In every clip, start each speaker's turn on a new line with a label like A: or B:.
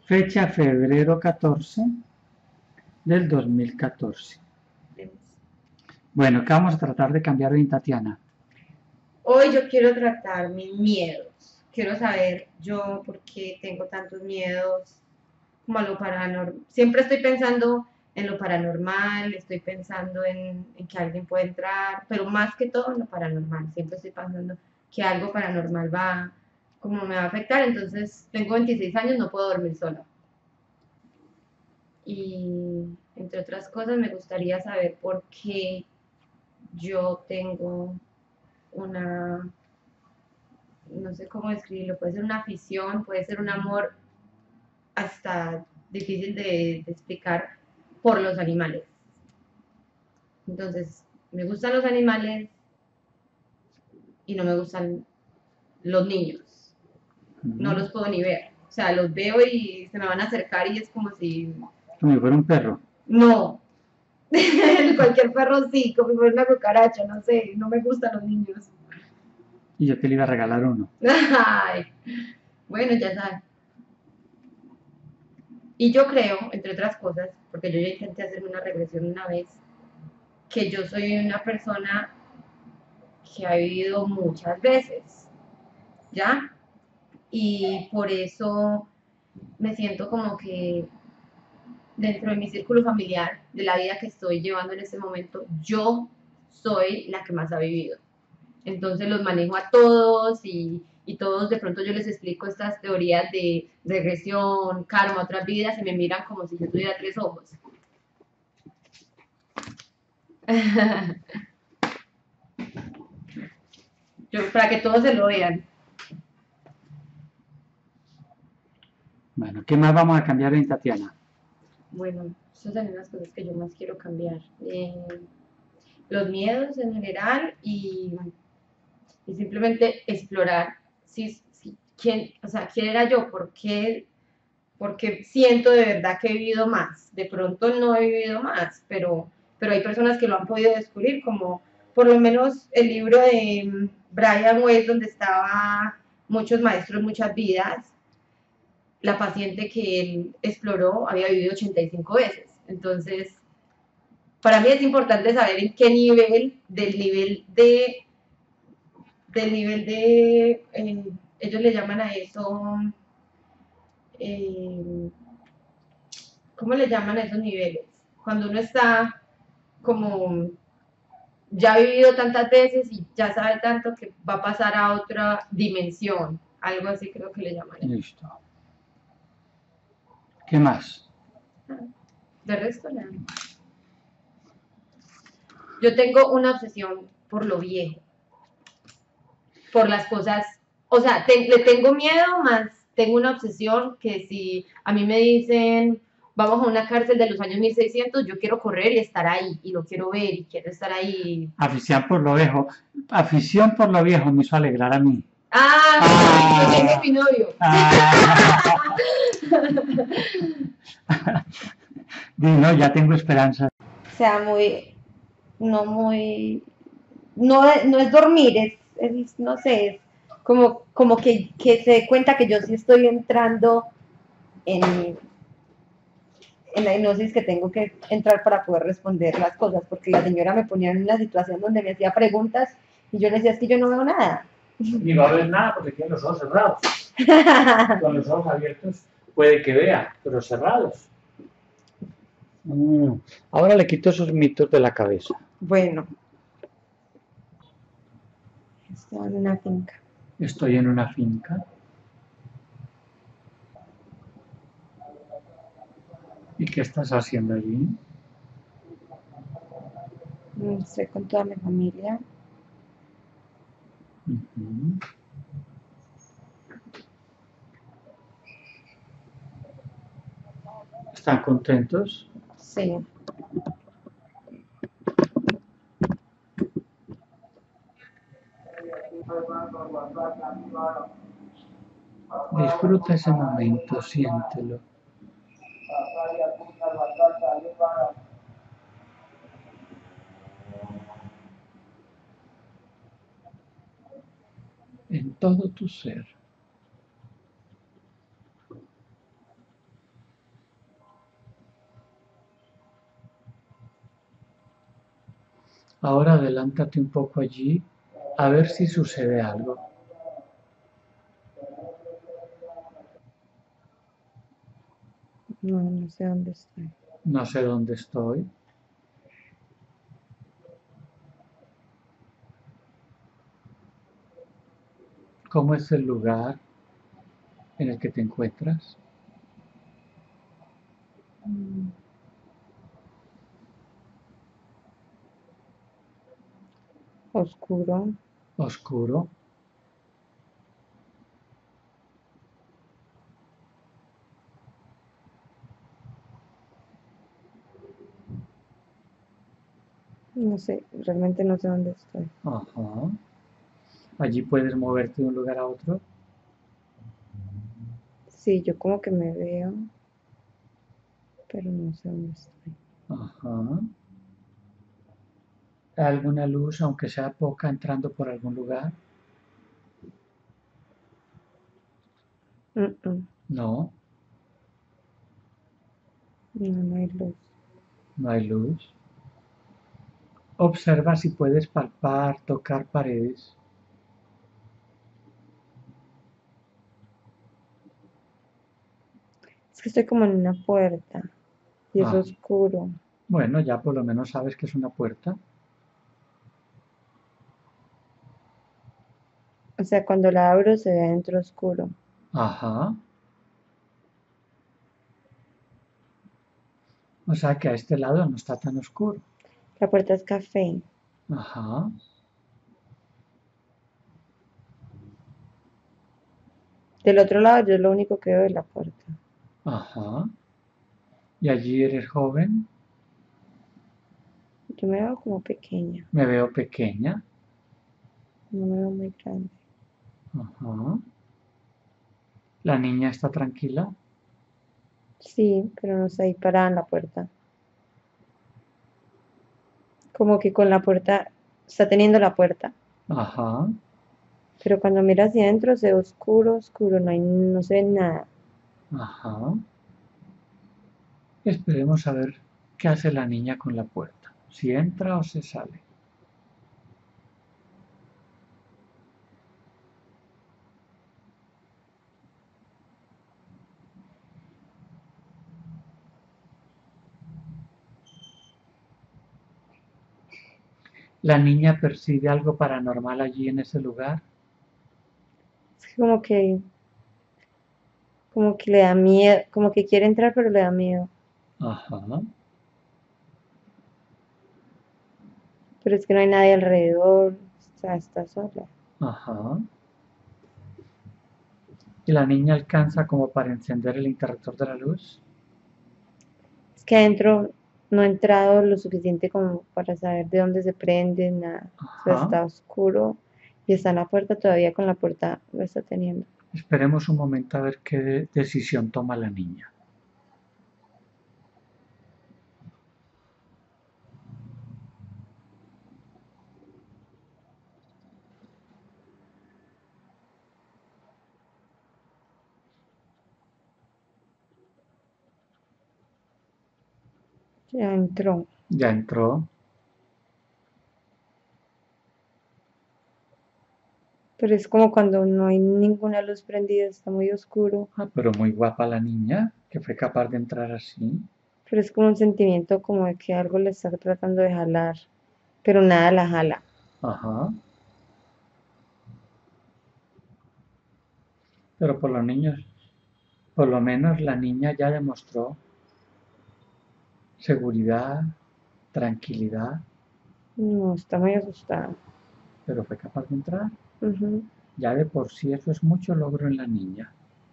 A: Fecha febrero 14 del 2014. Bueno, ¿qué vamos a tratar de cambiar hoy, Tatiana?
B: Hoy yo quiero tratar mis miedos. Quiero saber yo por qué tengo tantos miedos como a lo paranormal. Siempre estoy pensando en lo paranormal, estoy pensando en que alguien puede entrar, pero más que todo en lo paranormal. Siempre estoy pensando que algo paranormal va, como me va a afectar. Entonces, tengo 26 años, no puedo dormir sola. Y entre otras cosas, me gustaría saber por qué yo tengo una, no sé cómo describirlo, puede ser una afición, puede ser un amor hasta difícil de explicar por los animales. Entonces, me gustan los animales y no me gustan los niños. No los puedo ni ver. O sea, los veo y se me van a acercar y es como si...
A: Como si fuera un perro.
B: No. Cualquier perro sí, como si fuera una cucaracha, no sé, no me gustan los niños.
A: Y yo te le iba a regalar uno.
B: Ay, bueno, ya sabes. Y yo creo, entre otras cosas, porque yo ya intenté hacerme una regresión una vez, que yo soy una persona que ha vivido muchas veces, ¿ya? Y por eso me siento como que dentro de mi círculo familiar, de la vida que estoy llevando en este momento, yo soy la que más ha vivido. Entonces los manejo a todos y todos de pronto yo les explico estas teorías de regresión, karma, otras vidas y me miran como si yo tuviera tres ojos. Yo, para que todos se lo vean.
A: Bueno, ¿qué más vamos a cambiar hoy, Tatiana?
B: Bueno, esas son las cosas que yo más quiero cambiar. Los miedos en general y simplemente explorar quién, o sea, quién era yo, porque siento de verdad que he vivido más. De pronto no he vivido más, pero hay personas que lo han podido descubrir, como por lo menos el libro de Brian Weiss, donde estaba Muchos maestros, muchas vidas. La paciente que él exploró había vivido 85 veces. Entonces, para mí es importante saber en qué nivel, ellos le llaman a eso, eh, ¿cómo le llaman a esos niveles? Cuando uno está como ya ha vivido tantas veces y ya sabe tanto que va a pasar a otra dimensión, algo así creo que le llaman.
A: Listo. ¿Qué más?
B: De resto, nada. Yo tengo una obsesión por lo viejo, por las cosas, o sea, le tengo miedo, más tengo una obsesión que si a mí me dicen, vamos a una cárcel de los años 1600, yo quiero correr y estar ahí, y lo quiero ver, y quiero estar ahí.
A: Afición por lo viejo me hizo alegrar a mí.
B: Ah, yo tengo mi novio.
A: No, ya tengo esperanza.
B: O sea, no muy, no es dormir, no sé, es como que se dé cuenta que yo sí estoy entrando en, en la hipnosis que tengo que entrar para poder responder las cosas, porque la señora me ponía en una situación donde me hacía preguntas y yo le decía, es que yo no veo nada.
A: Ni va a ver nada porque tiene los ojos cerrados. Con los ojos abiertos puede que vea, pero cerrados. Ahora le quito esos mitos de la cabeza.
B: Bueno, estaba en una finca.
A: Estoy en una finca. ¿Y qué estás haciendo allí?
B: Estoy con toda mi familia.
A: ¿Están contentos?
B: Sí.
A: Disfruta ese momento, siéntelo. En todo tu ser. Ahora adelántate un poco allí a ver si sucede algo.
B: No, no sé dónde estoy.
A: No sé dónde estoy. ¿Cómo es el lugar en el que te encuentras?
B: Mm, Oscuro.
A: Oscuro.
B: No sé, realmente no sé dónde estoy.
A: Ajá. Allí puedes moverte de un lugar a otro.
B: Sí, yo como que me veo, pero no sé dónde estoy.
A: Ajá. ¿Hay alguna luz, aunque sea poca, entrando por algún lugar?
B: Mm, mm.
A: No,
B: No, no hay luz.
A: no hay luz. Observa si puedes palpar, tocar paredes.
B: Es que estoy como en una puerta y es
A: Ah,
B: oscuro.
A: bueno, ya por lo menos sabes que es una puerta.
B: O sea, cuando la abro se ve adentro oscuro.
A: Ajá. O sea que a este lado no está tan oscuro.
B: La puerta es café.
A: Ajá.
B: Del otro lado yo lo único que veo es la puerta.
A: Ajá. Y allí eres joven.
B: Yo me veo como pequeña,
A: Me veo pequeña.
B: no me veo muy grande.
A: Ajá. La niña está tranquila.
B: Sí, pero no sé, ahí parada en la puerta. Como que con la puerta, está teniendo la puerta.
A: Ajá.
B: Pero cuando mira hacia adentro se ve oscuro, oscuro, no se ve nada.
A: Ajá. Esperemos a ver qué hace la niña con la puerta. Si entra o se sale. La niña percibe algo paranormal allí en ese lugar.
B: Es que como que le da miedo, como que quiere entrar pero le da miedo.
A: Ajá.
B: Pero es que no hay nadie alrededor, o sea, está sola.
A: Ajá. Y la niña alcanza como para encender el interruptor de la luz.
B: Es que adentro no he entrado lo suficiente como para saber de dónde se prende, nada. O sea,
A: Ajá.
B: está oscuro y está en la puerta todavía con la puerta lo está teniendo.
A: Esperemos un momento a ver qué decisión toma la niña.
B: Ya entró.
A: Ya entró.
B: Pero es como cuando no hay ninguna luz prendida, está muy oscuro.
A: Ah, pero muy guapa la niña, que fue capaz de entrar así.
B: Pero es como un sentimiento como de que algo le está tratando de jalar, pero nada la jala.
A: Ajá. Pero por los niños, por lo menos la niña ya demostró seguridad, tranquilidad,
B: No, está muy asustada.
A: pero fue capaz de entrar.
B: Ujú.
A: Ya de por sí eso es mucho logro en la niña.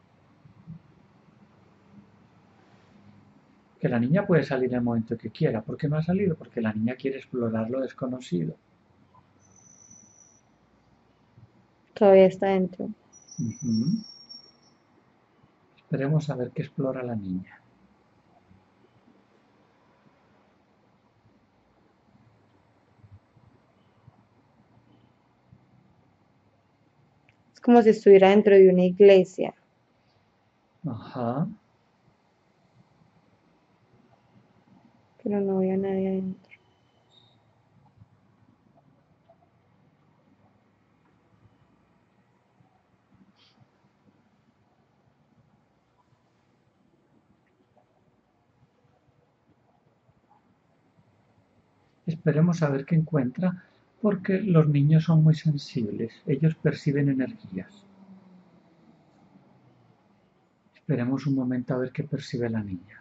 A: Que la niña puede salir en el momento que quiera. ¿Por qué no ha salido? Porque la niña quiere explorar lo desconocido.
B: Todavía está dentro.
A: Ujú. Esperemos a ver qué explora la niña.
B: Es como si estuviera dentro de una iglesia,
A: Ajá.
B: pero no veo a nadie adentro.
A: Esperemos a ver qué encuentra, porque los niños son muy sensibles. Ellos perciben energías. Esperemos un momento a ver qué percibe la niña.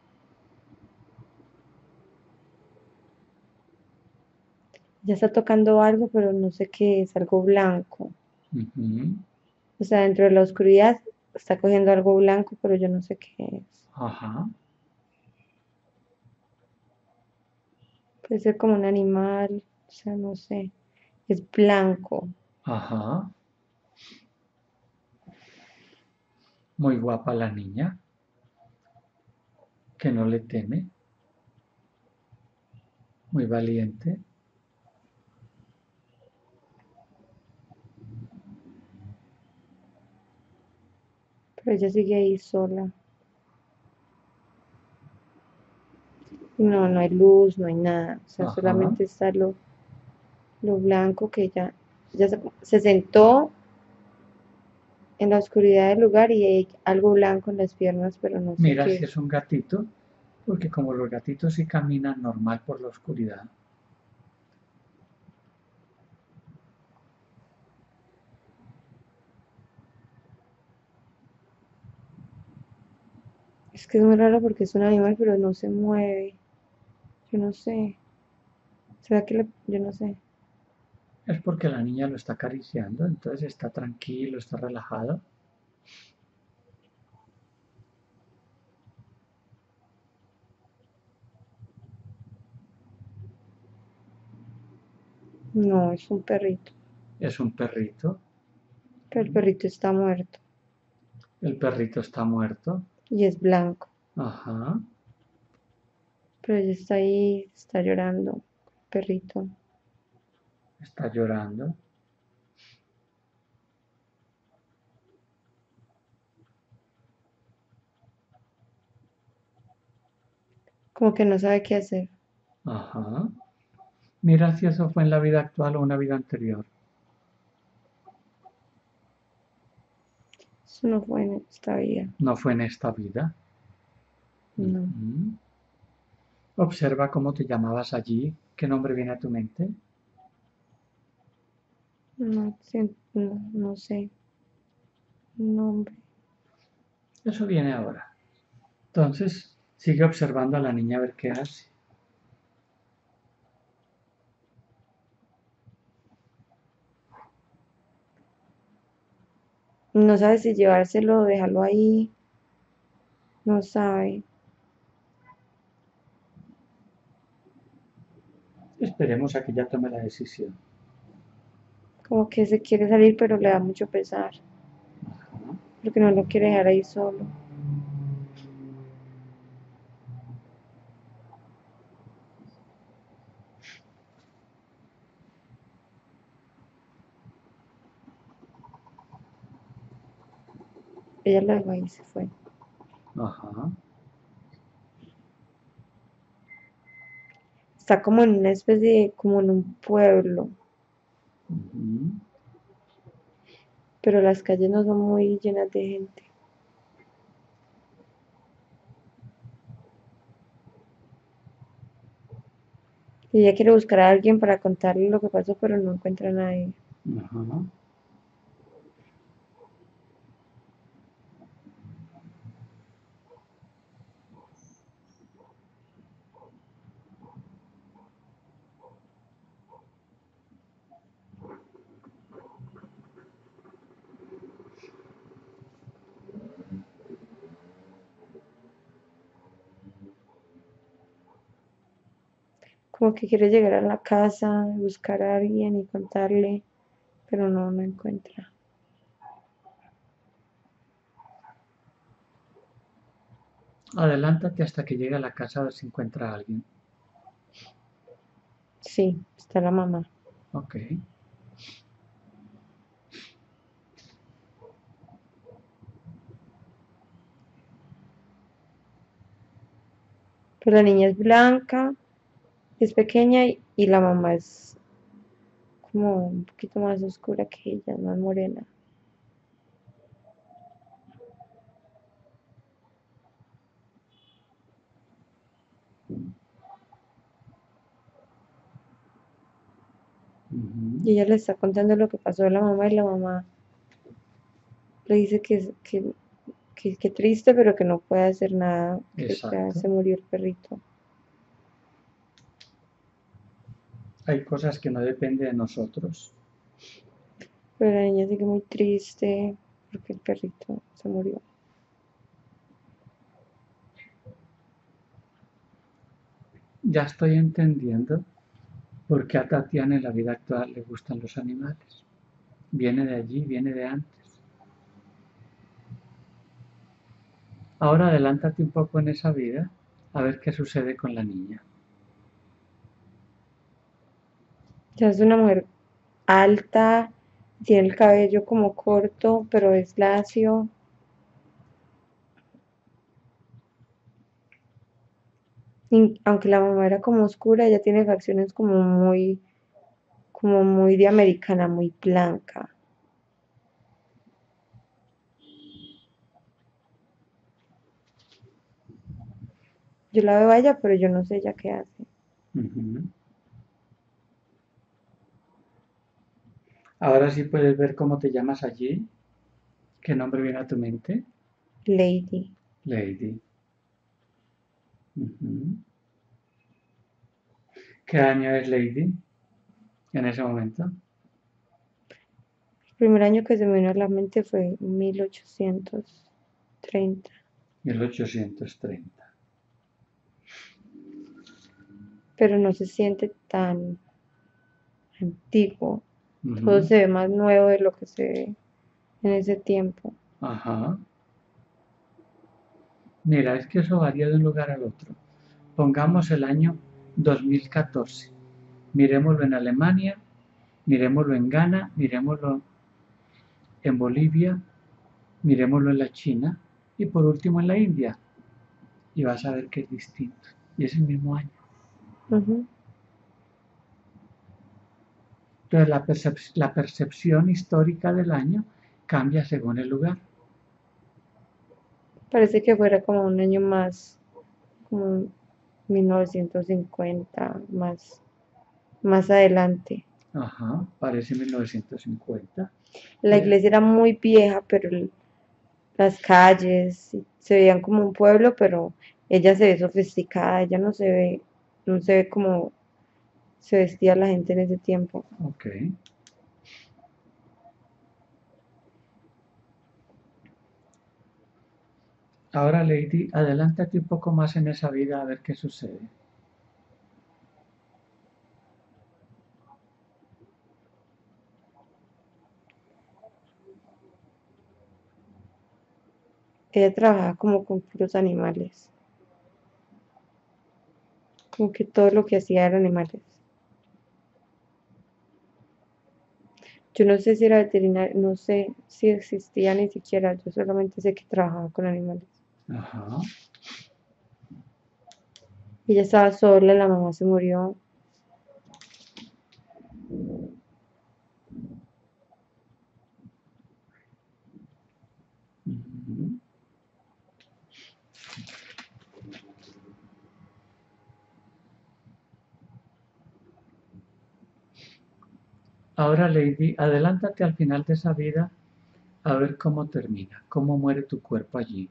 B: Ya está tocando algo, pero no sé qué es, algo blanco.
A: Ujú.
B: O sea, dentro de la oscuridad está cogiendo algo blanco, pero yo no sé qué es.
A: Ajá,
B: Puede ser como un animal, o sea, no sé. Es blanco.
A: ajá. Muy guapa la niña, que no le teme. Muy valiente.
B: Pero ella sigue ahí sola. Y no, no hay luz, no hay nada. O sea,
A: Ajá.
B: solamente está lo blanco que ella se sentó en la oscuridad del lugar y hay algo blanco en las piernas, pero no sé
A: Mira
B: qué
A: si
B: es.
A: es un gatito, porque como los gatitos sí caminan normal por la oscuridad.
B: Es que es muy raro porque es un animal, pero no se mueve. Yo no sé. ¿Será que yo no sé?
A: Es porque la niña lo está acariciando, entonces está tranquilo, está relajado.
B: No, es un perrito.
A: Es un perrito.
B: Pero el perrito está muerto
A: El perrito está muerto.
B: y es blanco.
A: Ajá.
B: Pero ella está ahí, está llorando. El perrito.
A: Está llorando.
B: Como que no sabe qué hacer.
A: Ajá. Mira si eso fue en la vida actual o una vida anterior.
B: Eso no fue en esta vida.
A: No fue en esta vida.
B: No.
A: Ujú. Observa cómo te llamabas allí. ¿Qué nombre viene a tu mente?
B: No, no, no sé. Nombre.
A: Eso viene ahora. Entonces, sigue observando a la niña a ver qué hace.
B: No sabe si llevárselo o dejarlo ahí. No sabe.
A: Esperemos a que ya tome la decisión.
B: Como que se quiere salir, pero le da mucho pesar.
A: Ajá.
B: Porque no lo quiere dejar ahí solo. Ella lo dejó ahí y se fue.
A: Ajá.
B: Está como en una especie de, como en un pueblo.
A: Ujú.
B: Pero las calles no son muy llenas de gente. Y ella quiere buscar a alguien para contarle lo que pasó, pero no encuentra a nadie.
A: Ajá.
B: Como que quiere llegar a la casa, buscar a alguien y contarle, pero no encuentra.
A: Adelántate hasta que llegue a la casa a ver si encuentra a alguien.
B: Sí, está la mamá.
A: Ok.
B: Pero la niña es blanca, es pequeña y la mamá es como un poquito más oscura que ella, más morena. Y ella le está contando lo que pasó a la mamá y la mamá le dice que triste, pero que no puede hacer nada, que ya
A: Exacto.
B: se murió el perrito.
A: Hay cosas que no dependen de nosotros.
B: Pero la niña sigue muy triste porque el perrito se murió.
A: Ya estoy entendiendo por qué a Tatiana en la vida actual le gustan los animales. Viene de allí, viene de antes. Ahora adelántate un poco en esa vida a ver qué sucede con la niña.
B: Ya es una mujer alta, tiene el cabello como corto, pero es lacio. Aunque la mamá era como oscura, ella tiene facciones como muy de americana, muy blanca. Yo la veo a ella, pero yo no sé ella qué hace.
A: Ujú. Ahora sí puedes ver cómo te llamas allí. ¿Qué nombre viene a tu mente?
B: Lady.
A: Lady. Ujú. ¿Qué año es Lady en ese momento?
B: El primer año que se me vino a la mente fue 1830.
A: 1830.
B: Pero no se siente tan antiguo. Todo
A: Ujú.
B: se ve más nuevo de lo que se ve en ese tiempo.
A: Ajá. Mira, es que eso varía de un lugar al otro. Pongamos el año 2014. Miremoslo en Alemania, miremoslo en Ghana, miremoslo en Bolivia, miremoslo en la China y por último en la India. Y vas a ver que es distinto. Y es el mismo año.
B: Ujú.
A: Entonces la percepción histórica del año cambia según el lugar.
B: Parece que fuera como un año más, como 1950, más adelante.
A: Ajá, parece 1950.
B: La
A: Pues,
B: iglesia era muy vieja, pero las calles se veían como un pueblo, pero ella se ve sofisticada, ella no se ve como se vestía la gente en ese tiempo.
A: ok. Ahora, Lady, adelántate un poco más en esa vida a ver qué sucede.
B: Ella trabajaba como con puros animales, como que todo lo que hacía eran animales. Yo no sé si era veterinaria, no sé si existía ni siquiera, yo solamente sé que trabajaba con animales.
A: Ajá.
B: Ella estaba sola, la mamá se murió.
A: Ujú. Ahora, Lady, adelántate al final de esa vida a ver cómo termina, cómo muere tu cuerpo allí.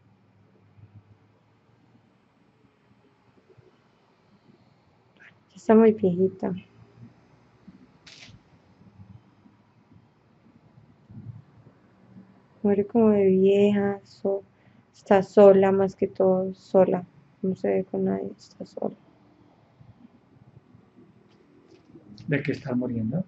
B: Está muy viejita, muere como de vieja, está sola más que todo, sola, no se ve con nadie, está sola.
A: ¿De qué está muriendo?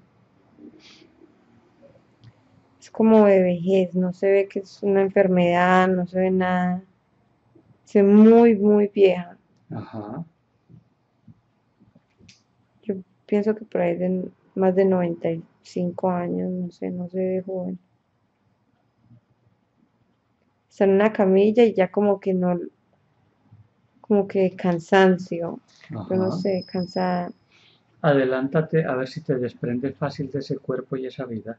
B: Es como de vejez, no se ve que es una enfermedad, no se ve nada, se ve muy, muy vieja.
A: Ajá.
B: Yo pienso que por ahí de más de 95 años, no sé, no se ve joven. Está en una camilla y ya como que no, como que cansancio, yo no
A: Ajá.
B: sé, cansada.
A: Adelántate a ver si te desprendes fácil de ese cuerpo y esa vida.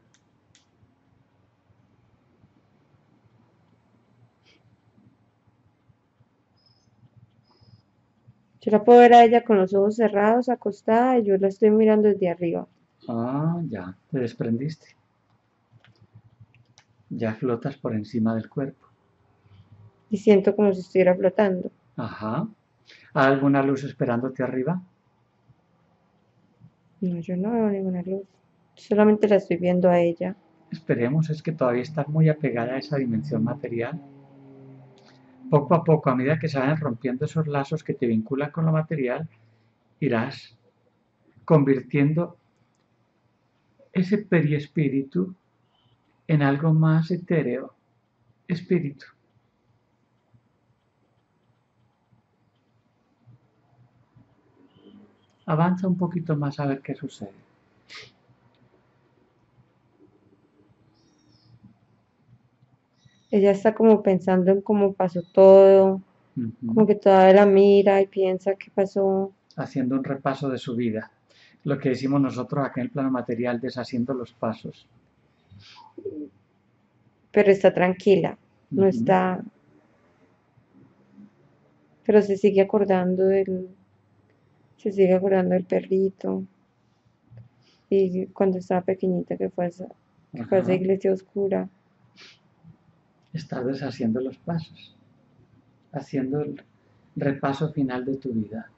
B: Yo la puedo ver a ella con los ojos cerrados, acostada, y yo la estoy mirando desde arriba.
A: Ah, Ya, te desprendiste. Ya flotas por encima del cuerpo.
B: Y siento como si estuviera flotando.
A: Ajá. ¿Hay alguna luz esperándote arriba?
B: No, yo no veo ninguna luz. Solamente la estoy viendo a ella.
A: Esperemos, es que todavía estás muy apegada a esa dimensión material. Poco a poco, a medida que se vayan rompiendo esos lazos que te vinculan con lo material, irás convirtiendo ese periespíritu en algo más etéreo, espíritu. Avanza un poquito más a ver qué sucede.
B: Ella está como pensando en cómo pasó todo, como
A: Ujú.
B: que todavía la mira y piensa qué pasó,
A: Haciendo un repaso de su vida. Lo que decimos nosotros acá en el plano material, deshaciendo los pasos.
B: pero está tranquila, no
A: Ujú.
B: está, pero se sigue acordando del perrito y cuando estaba pequeñita que fue a esa
A: Ajá.
B: iglesia oscura.
A: Estás deshaciendo los pasos, haciendo el repaso final de tu vida.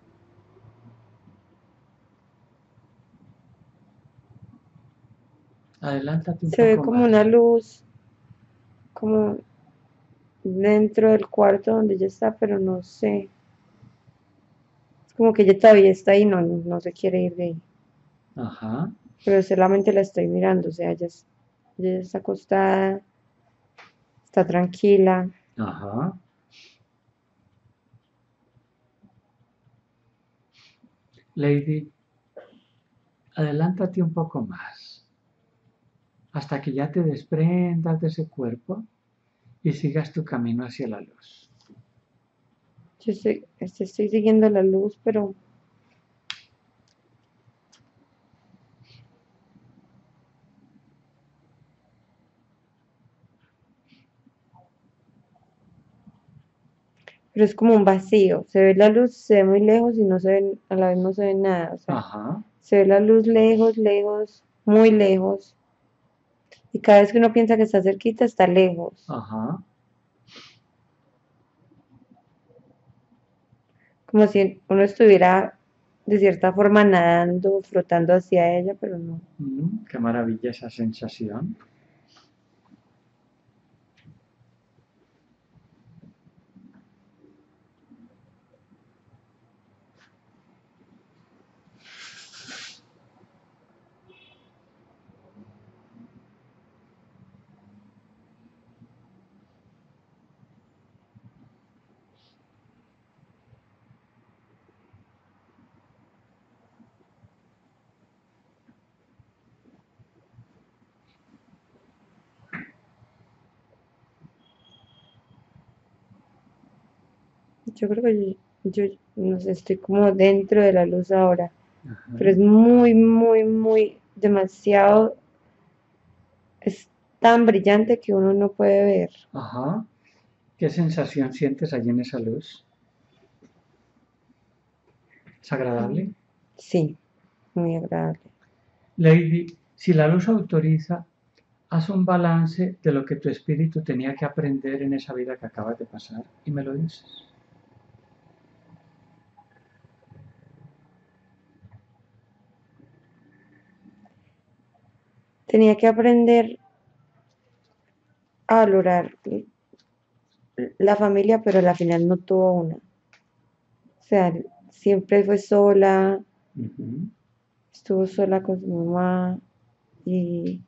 A: Adelántate un
B: Se ve
A: poco
B: como una
A: más.
B: luz, como dentro del cuarto donde ella está, pero no sé. Es como que ella todavía está ahí, no se quiere ir de ahí.
A: Ajá,
B: Pero solamente la estoy mirando, o sea, ella está acostada, está tranquila.
A: ajá. Lady, adelántate un poco más, hasta que ya te desprendas de ese cuerpo y sigas tu camino hacia la luz.
B: Estoy siguiendo la luz, pero es como un vacío. Se ve la luz, se ve muy lejos y no se ve, a la vez no se ve nada. O sea,
A: Ajá,
B: se ve la luz lejos, lejos, muy lejos. Y cada vez que uno piensa que está cerquita, está lejos.
A: ajá.
B: Como si uno estuviera de cierta forma nadando, flotando hacia ella, pero no.
A: Qué maravilla esa sensación.
B: Yo creo que yo no sé, estoy como dentro de la luz ahora.
A: Ajá,
B: Pero es muy, muy, muy, demasiado, es tan brillante que uno no puede ver.
A: ajá. ¿Qué sensación sientes allí en esa luz? ¿Es agradable?
B: Sí, muy agradable.
A: Lady, si la luz autoriza, haz un balance de lo que tu espíritu tenía que aprender en esa vida que acabas de pasar y me lo dices.
B: Tenía que aprender a valorar la familia, pero al final no tuvo una. O sea, siempre fue sola,
A: Ujú.
B: estuvo sola con su mamá y,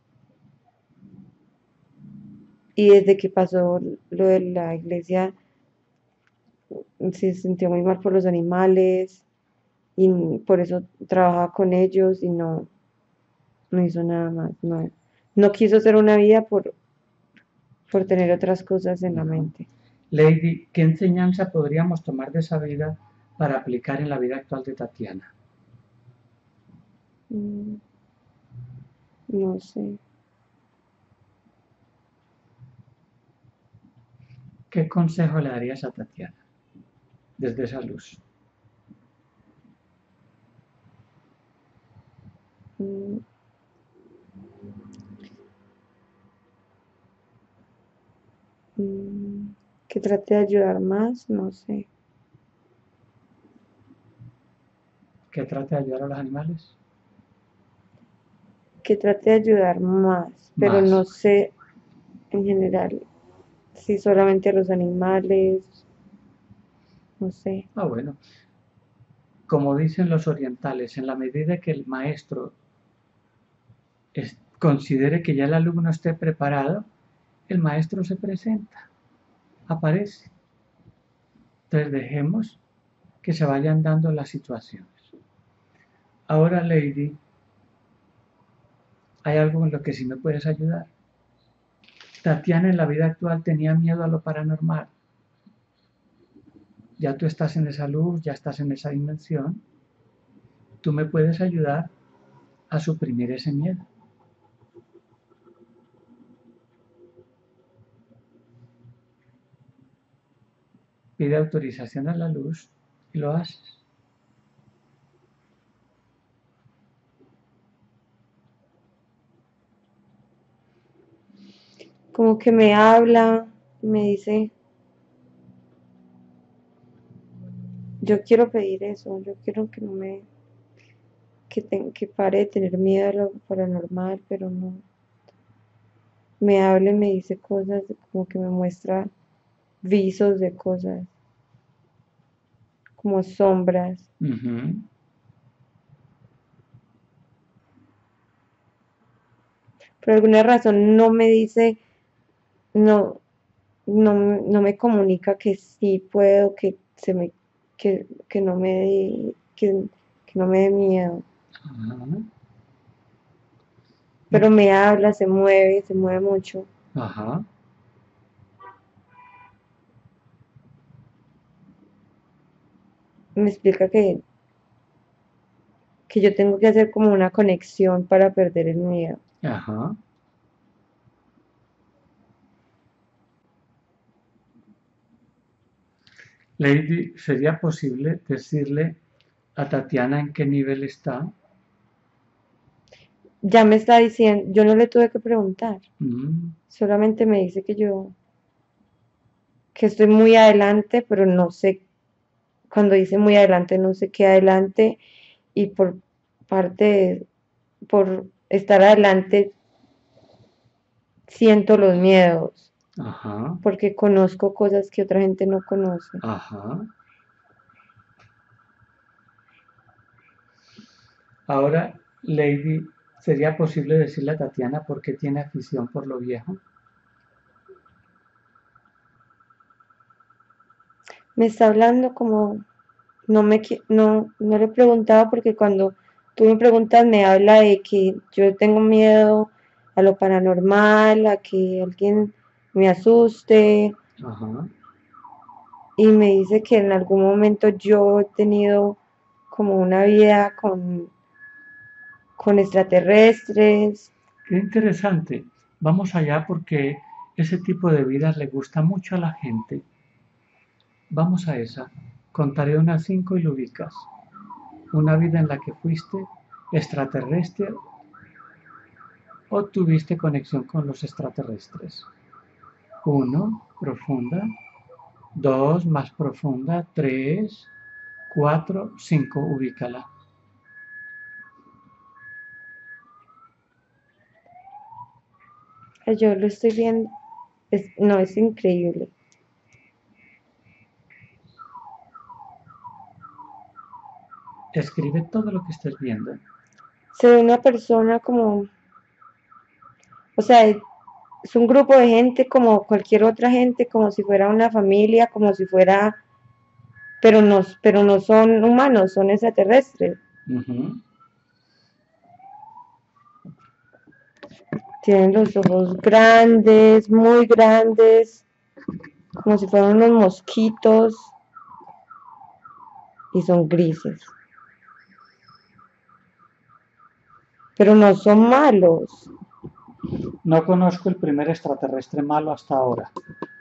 B: y desde que pasó lo de la iglesia se sintió muy mal por los animales y por eso trabajaba con ellos y no hizo nada más. No quiso hacer una vida por tener otras cosas en la
A: Ajá.
B: mente.
A: Lady, ¿qué enseñanza podríamos tomar de esa vida para aplicar en la vida actual de Tatiana?
B: Mm, no sé.
A: ¿Qué consejo le darías a Tatiana desde esa luz?
B: Mm,
C: Que trate de ayudar más, no sé.
A: Que trate de ayudar a los animales.
C: Que trate de ayudar más, pero
A: Más.
C: no sé en general si solamente a los animales, no sé.
A: Ah, bueno. Como dicen los orientales, en la medida que el maestro considere que ya el alumno esté preparado, el maestro se presenta, aparece. Entonces dejemos que se vayan dando las situaciones. Ahora, Lady, hay algo en lo que sí me puedes ayudar. Tatiana en la vida actual tenía miedo a lo paranormal. Ya tú estás en esa luz, ya estás en esa dimensión. Tú me puedes ayudar a suprimir ese miedo. Pide autorización a la luz y lo haces.
C: Como que me habla, me dice, yo quiero pedir eso, yo quiero que no me, que pare de tener miedo a lo paranormal, pero no. Me habla y me dice cosas, como que me muestra visos de cosas, como sombras.
A: Uh-huh.
C: Por alguna razón no me dice, no, no me comunica que sí puedo, que no que no me dé miedo.
A: Ajá.
C: Pero me habla, se mueve mucho.
A: Ajá.
C: Me explica que yo tengo que hacer como una conexión para perder el miedo.
A: Ajá. Lady, ¿sería posible decirle a Tatiana en qué nivel está?
C: Ya me está diciendo, yo no le tuve que preguntar,
A: Mm.
C: solamente me dice que estoy muy adelante, pero no sé, cuando dice muy adelante, no sé qué adelante, y por parte, por estar adelante, siento los miedos,
A: Ajá.
C: porque conozco cosas que otra gente no conoce.
A: Ajá. Ahora, Lady, ¿sería posible decirle a Tatiana por qué tiene afición por lo viejo?
C: Me está hablando como, no le preguntaba porque cuando tú me preguntas me habla de que yo tengo miedo a lo paranormal, a que alguien me asuste,
A: Ajá.
C: y me dice que en algún momento yo he tenido como una vida con extraterrestres.
A: Qué interesante. Vamos allá porque ese tipo de vidas le gusta mucho a la gente. Vamos a esa. Contaré unas 5 y lo ubicas. Una vida en la que fuiste extraterrestre o tuviste conexión con los extraterrestres. 1, profunda. 2, más profunda. 3, 4, 5, ubícala.
C: Yo lo estoy viendo, no, es increíble.
A: Escribe todo lo que estés viendo.
C: Se ve una persona como, o sea, es un grupo de gente como cualquier otra gente, como si fuera una familia, como si fuera, pero no son humanos, son extraterrestres.
A: Uh-huh.
C: Tienen los ojos grandes, muy grandes, como si fueran unos mosquitos, y son grises. Pero no son malos.
A: No conozco el primer extraterrestre malo hasta ahora.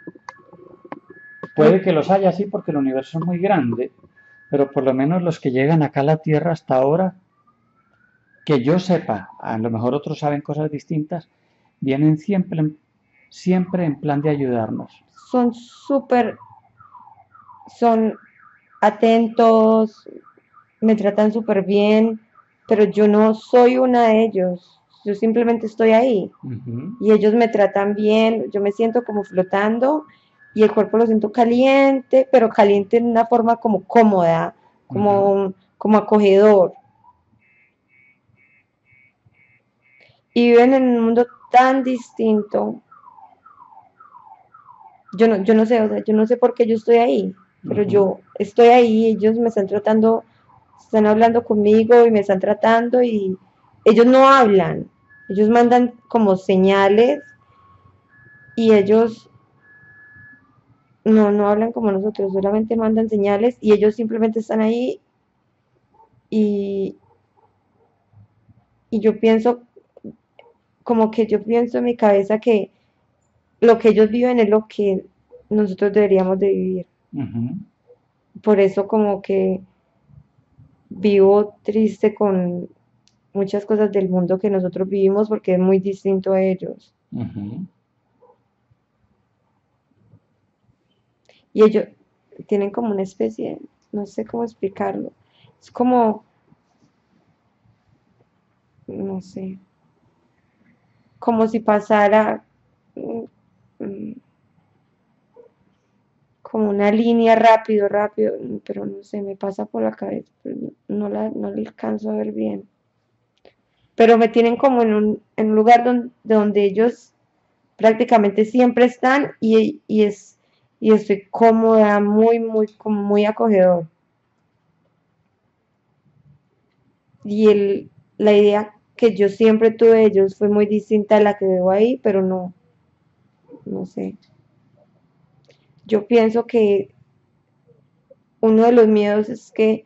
A: Puede que los haya, sí, porque el universo es muy grande, pero por lo menos los que llegan acá a la Tierra hasta ahora, que yo sepa, a lo mejor otros saben cosas distintas, vienen siempre siempre en plan de ayudarnos.
C: Son súper, son atentos, me tratan súper bien, pero yo no soy una de ellos. Yo simplemente estoy ahí
A: Ujú,
C: y ellos me tratan bien. Yo me siento como flotando y el cuerpo lo siento caliente, pero caliente en una forma como cómoda,
A: ujú.
C: como acogedor. Y viven en un mundo tan distinto. Yo no sé, o sea, yo no sé por qué yo estoy ahí, pero
A: Ujú,
C: yo estoy ahí, ellos me están tratando, están hablando conmigo y me están tratando y ellos no hablan, ellos mandan como señales y ellos no hablan como nosotros, solamente mandan señales y ellos simplemente están ahí y, y yo pienso, como que yo pienso en mi cabeza que lo que ellos viven es lo que nosotros deberíamos de vivir.
A: ujú,
C: Por eso como que vivo triste con muchas cosas del mundo que nosotros vivimos porque es muy distinto a ellos.
A: ujú.
C: Y ellos tienen como una especie, no sé cómo explicarlo. Es como, no sé, como si pasara mm, mm, como una línea rápido, rápido, pero no sé, me pasa por la cabeza, pero no la alcanzo a ver bien. Pero me tienen como en un lugar donde ellos prácticamente siempre están y estoy cómoda, como muy acogedor. Y la idea que yo siempre tuve de ellos fue muy distinta a la que veo ahí, pero no sé. Yo pienso que uno de los miedos es que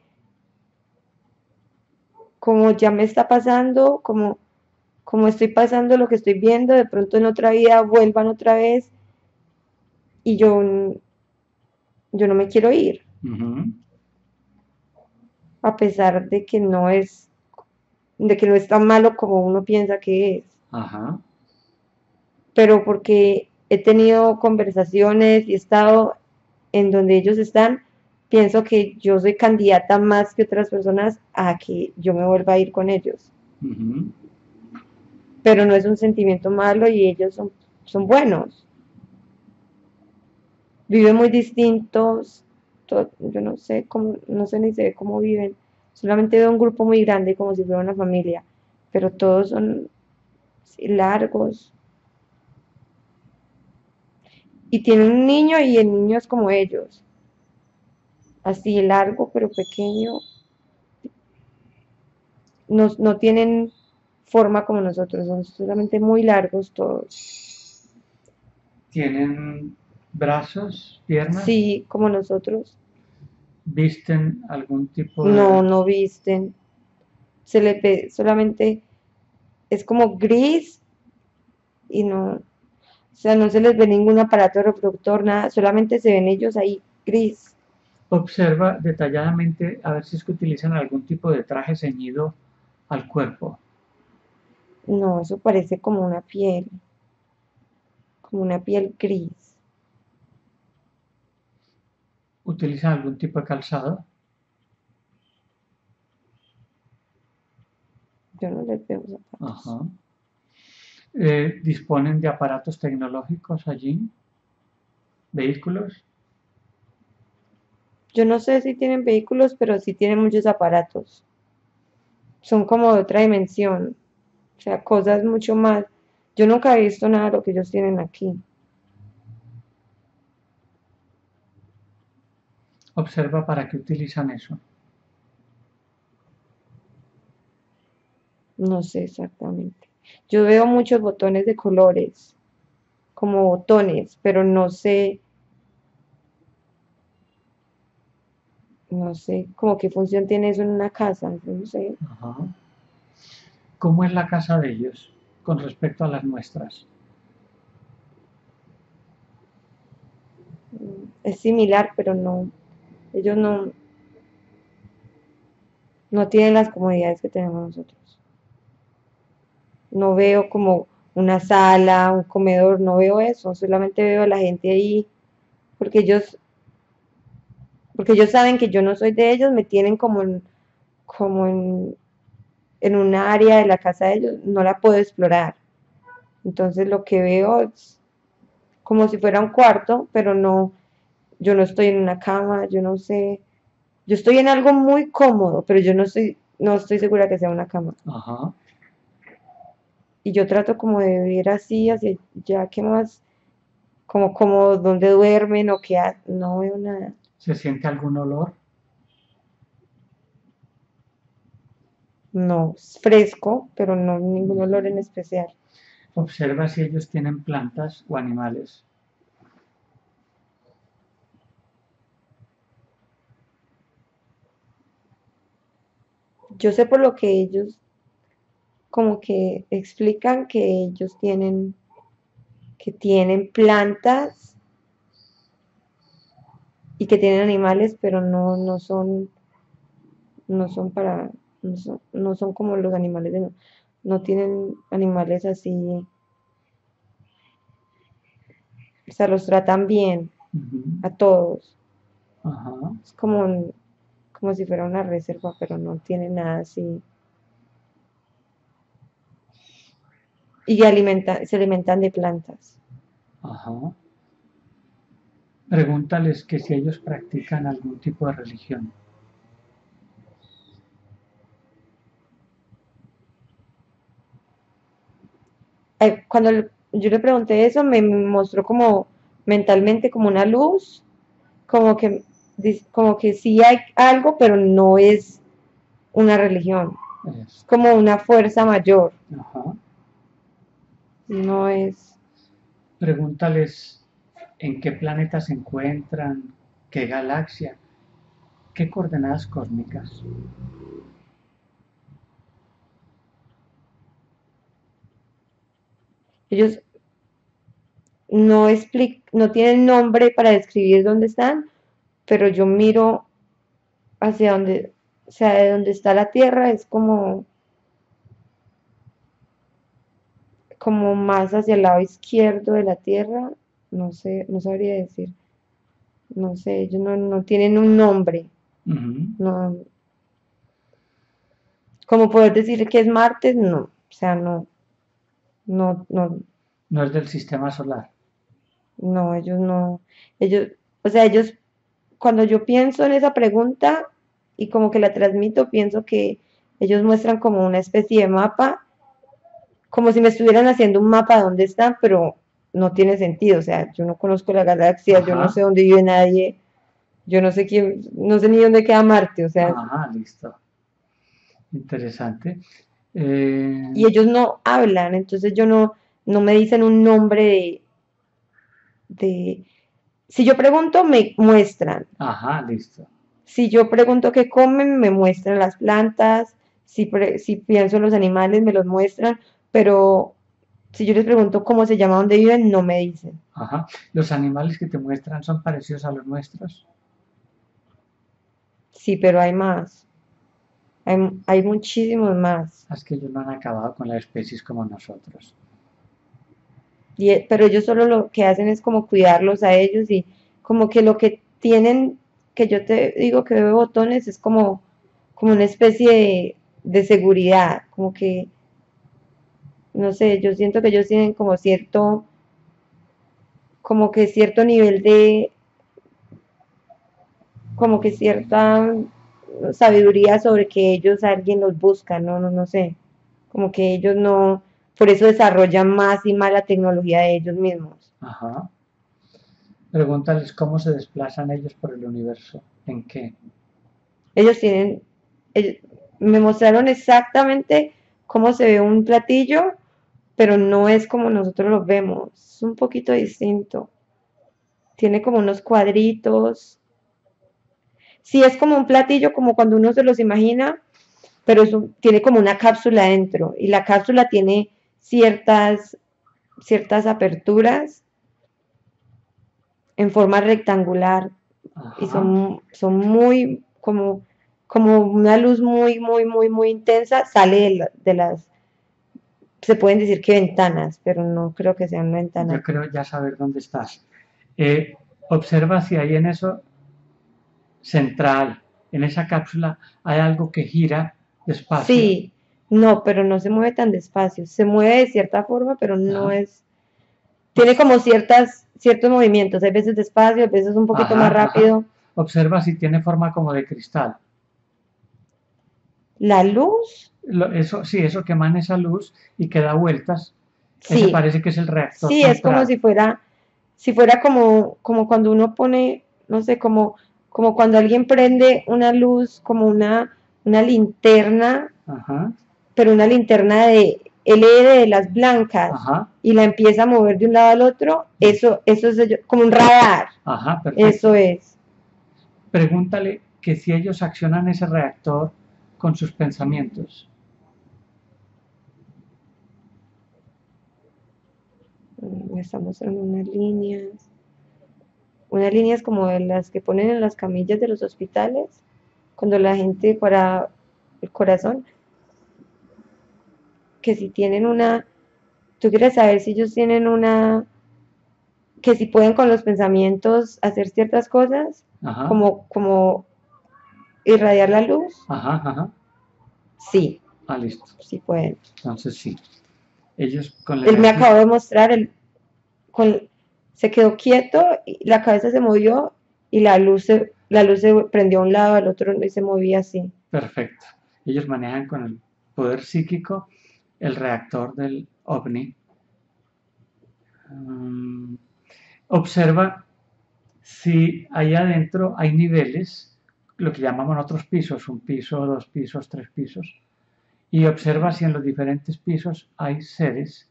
C: como ya me está pasando, como estoy pasando lo que estoy viendo, de pronto en otra vida vuelvan otra vez y yo no me quiero ir,
A: Ujú.
C: a pesar de que no es tan malo como uno piensa que es.
A: Ajá.
C: Pero porque he tenido conversaciones y he estado en donde ellos están, pienso que yo soy candidata más que otras personas a que yo me vuelva a ir con ellos.
A: Ujú.
C: Pero no es un sentimiento malo y ellos son buenos. Viven muy distintos. Yo no sé cómo, no sé ni sé cómo viven. Solamente veo un grupo muy grande como si fuera una familia, pero todos son sí, largos y tienen un niño y el niño es como ellos, así largo pero pequeño, no tienen forma como nosotros, son solamente muy largos todos.
A: ¿Tienen brazos, piernas?
C: Sí, como nosotros.
A: ¿Visten algún tipo
C: No,
A: de...
C: no visten. Se le ve, solamente es como gris y no, o sea, no se les ve ningún aparato reproductor, nada, solamente se ven ellos ahí gris.
A: Observa detalladamente a ver si es que utilizan algún tipo de traje ceñido al cuerpo.
C: No, eso parece como una piel gris.
A: ¿Utilizan algún tipo de calzado?
C: Yo no les veo zapatos.
A: Ajá. ¿Disponen de aparatos tecnológicos allí? ¿Vehículos?
C: Yo no sé si tienen vehículos, pero sí tienen muchos aparatos. Son como de otra dimensión. O sea, cosas mucho más. Yo nunca he visto nada de lo que ellos tienen aquí.
A: Observa para qué utilizan eso.
C: No sé exactamente. Yo veo muchos botones de colores, como botones, pero no sé, como qué función tiene eso en una casa. No sé.
A: Ajá. ¿Cómo es la casa de ellos con respecto a las nuestras?
C: Es similar, pero no. Ellos no tienen las comodidades que tenemos nosotros. No veo como una sala, un comedor, no veo eso, solamente veo a la gente ahí, porque ellos, porque ellos saben que yo no soy de ellos, me tienen como en un área de la casa de ellos, no la puedo explorar. Entonces lo que veo es como si fuera un cuarto, pero no, yo no estoy en una cama, yo no sé, yo estoy en algo muy cómodo, pero yo no estoy segura que sea una cama.
A: Ajá.
C: Y yo trato como de vivir así, así, ya que más, como donde duermen o qué, no veo nada.
A: ¿Se siente algún olor?
C: No, es fresco, pero no ningún olor en especial.
A: Observa si ellos tienen plantas o animales.
C: Yo sé por lo que ellos como que explican que ellos que tienen plantas y que tienen animales, pero no son para, no son como los animales de, no tienen animales así, o sea, los tratan bien
A: Ujú.
C: a todos.
A: Ajá.
C: Es como si fuera una reserva, pero no tiene nada así. Y se alimentan de plantas.
A: Ajá. Pregúntales que si ellos practican algún tipo de religión.
C: Cuando yo le pregunté eso, me mostró como mentalmente como una luz, como que, como que sí hay algo, pero no es una religión. Es
A: Es-
C: como una fuerza mayor,
A: Ajá.
C: no es.
A: Pregúntales en qué planeta se encuentran, qué galaxia, qué coordenadas cósmicas.
C: Ellos no tienen nombre para describir dónde están, pero yo miro hacia donde, o sea, de donde está la Tierra, es como más hacia el lado izquierdo de la Tierra, no sé, no sabría decir, no sé, ellos no tienen un nombre,
A: Ujú.
C: no, como poder decir que es Marte, no, o sea, no,
A: No es del sistema solar.
C: no, ellos, o sea, ellos, cuando yo pienso en esa pregunta y como que la transmito, pienso que ellos muestran como una especie de mapa, como si me estuvieran haciendo un mapa de dónde están, pero no tiene sentido, o sea, yo no conozco la galaxia, yo no sé
A: Ajá.
C: dónde vive nadie, yo no sé quién, no sé ni dónde queda Marte, o sea,
A: Ajá, listo. Interesante.
C: y ellos no hablan, entonces no me dicen un nombre de, si yo pregunto, me muestran,
A: Ajá, listo.
C: si yo pregunto qué comen, me muestran las plantas, si pienso en los animales, me los muestran, pero si yo les pregunto cómo se llama, dónde viven, no me dicen.
A: Ajá. Los animales que te muestran son parecidos a los nuestros.
C: Sí, pero hay más, hay muchísimos más.
A: Es que ellos no han acabado con las especies como nosotros.
C: Pero ellos solo lo que hacen es como cuidarlos a ellos y como que lo que tienen, que yo te digo que veo botones, es como una especie de seguridad, como que, no sé, yo siento que ellos tienen como que cierto nivel como que cierta sabiduría sobre que ellos alguien los busca, no sé, como que ellos no, por eso desarrollan más y más la tecnología de ellos mismos.
A: Ajá. Pregúntales cómo se desplazan ellos por el universo. ¿En qué?
C: Ellos tienen, ellos- me mostraron exactamente cómo se ve un platillo, pero no es como nosotros lo vemos, es un poquito distinto. Tiene como unos cuadritos. Sí, es como un platillo, como cuando uno se los imagina, pero tiene como una cápsula dentro y la cápsula tiene ciertas aperturas en forma rectangular y
A: Ajá.
C: son muy como una luz muy intensa, sale se pueden decir que ventanas, pero no creo que sean
A: Yo
C: ventanas.
A: creo ya saber dónde estás. Observa si hay en eso central, en esa cápsula, hay algo que gira despacio.
C: Sí, no, pero no se mueve tan despacio. Se mueve de cierta forma, pero no
A: Ajá.
C: es. Tiene como ciertos movimientos. Hay veces despacio, hay veces un poquito más
A: Ajá, ajá.
C: rápido.
A: Observa si tiene forma como de cristal.
C: La luz,
A: Eso, sí, eso que emana esa luz y que da vueltas, ese
C: sí,
A: parece que es el reactor
C: sí, es como
A: central.
C: si fuera como cuando uno pone, no sé, como cuando alguien prende una luz, como una linterna,
A: Ajá,
C: pero una linterna de LED de las blancas,
A: ajá,
C: y la empieza a mover de un lado al otro, eso es como un radar,
A: ajá, perfecto.
C: eso es.
A: Pregúntale que si ellos accionan ese reactor con sus pensamientos.
C: Me está mostrando unas líneas como de las que ponen en las camillas de los hospitales, cuando la gente para el corazón, que si tienen tú quieres saber si ellos tienen que si pueden con los pensamientos hacer ciertas cosas,
A: Ajá,
C: como irradiar la luz,
A: ajá, ajá.
C: sí,
A: Listo.
C: sí pueden.
A: Entonces sí. Ellos con la
C: Él me
A: energía.
C: acabó de mostrar, se quedó quieto, y la cabeza se movió y la luz se prendió a un lado, al otro y se movía así.
A: Perfecto. Ellos manejan con el poder psíquico el reactor del ovni. Observa si ahí adentro hay niveles, lo que llamamos otros pisos, un piso, dos pisos, tres pisos, y observa si en los diferentes pisos hay seres.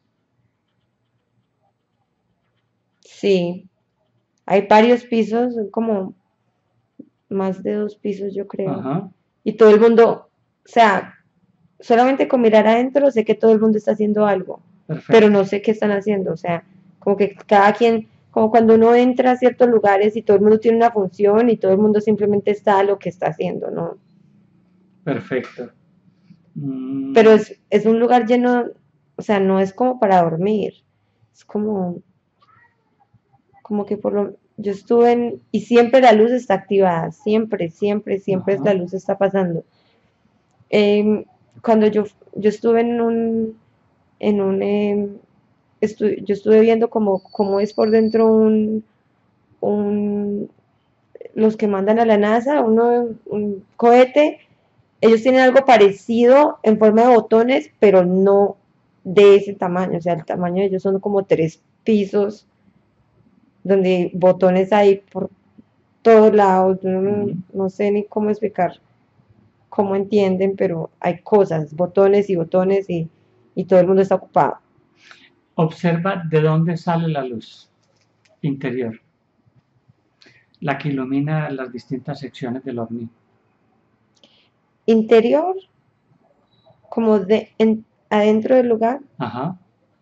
C: Sí, hay varios pisos, son como más de 2 pisos, yo creo.
A: Ajá,
C: Y todo el mundo, o sea, solamente con mirar adentro sé que todo el mundo está haciendo algo, pero
A: perfecto.
C: no sé qué están haciendo. O sea, como que cada quien, como cuando uno entra a ciertos lugares y todo el mundo tiene una función y todo el mundo simplemente está a lo que está haciendo, ¿no?
A: Perfecto.
C: Pero es un lugar lleno, o sea, no es como para dormir, es como que yo estuve y siempre la luz está activada, siempre, siempre, siempre
A: Ajá,
C: la luz está pasando. Cuando yo estuve yo estuve viendo cómo es por dentro un, los que mandan a la NASA, un cohete. Ellos tienen algo parecido en forma de botones, pero no de ese tamaño. O sea, el tamaño de ellos son como 3 pisos, donde botones hay por todos lados. No sé ni cómo explicar cómo entienden, pero hay cosas, botones y botones, y todo el mundo está ocupado.
A: observa de dónde sale la luz interior, la que ilumina las distintas secciones del ovni.
C: Interior, como adentro del lugar,
A: Ajá.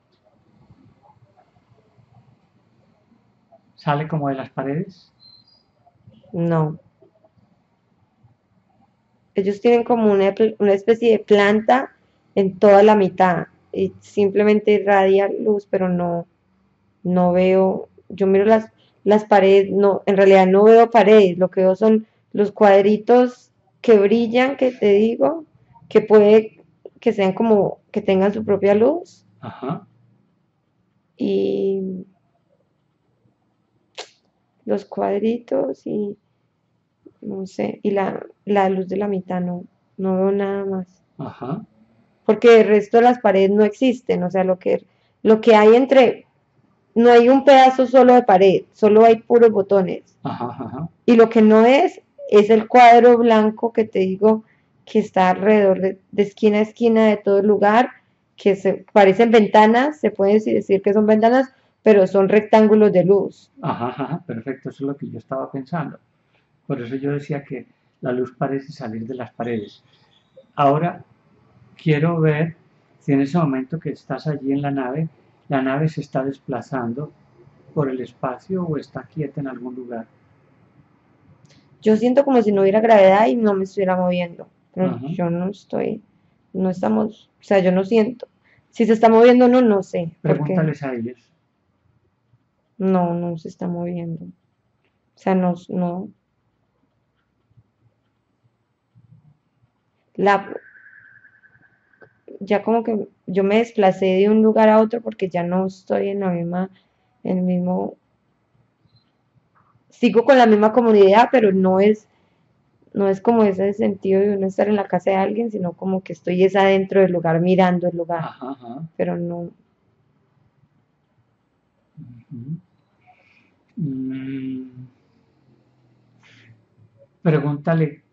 A: ¿Sale como de las paredes?
C: no. Ellos tienen como una especie de planta en toda la mitad y simplemente irradia luz, pero no veo, yo miro las paredes, no, en realidad no veo paredes, lo que veo son los cuadritos que brillan, que te digo, que puede que sean como que tengan su propia luz,
A: Ajá.
C: y los cuadritos y no sé, y la luz de la mitad, no veo nada más.
A: Ajá.
C: Porque el resto de las paredes no existen, o sea, lo que hay no hay un pedazo solo de pared, solo hay puros botones.
A: Ajá. Ajá.
C: Y lo que no es el cuadro blanco que te digo, que está alrededor de esquina a esquina de todo el lugar, que parecen ventanas, se puede decir que son ventanas, pero son rectángulos de luz.
A: Ajá. Ajá. Perfecto, eso es lo que yo estaba pensando. Por eso yo decía que la luz parece salir de las paredes. Ahora quiero ver si en ese momento que estás allí en la nave se está desplazando por el espacio o está quieta en algún lugar.
C: Yo siento como si no hubiera gravedad y no me estuviera moviendo, pero
A: Ajá.
C: no estamos, o sea, yo no siento. Si se está moviendo o no, no sé, porque
A: Pregúntales a ellos.
C: no se está moviendo. O sea, no, la, ya como que yo me desplacé de un lugar a otro porque ya no estoy en la misma, en el mismo, sigo con la misma comunidad, pero no es como ese sentido de uno estar en la casa de alguien, sino como que estoy es adentro del lugar, mirando el lugar,
A: Ajá, ajá.
C: pero no,
A: Ujú. Mm, Pregúntale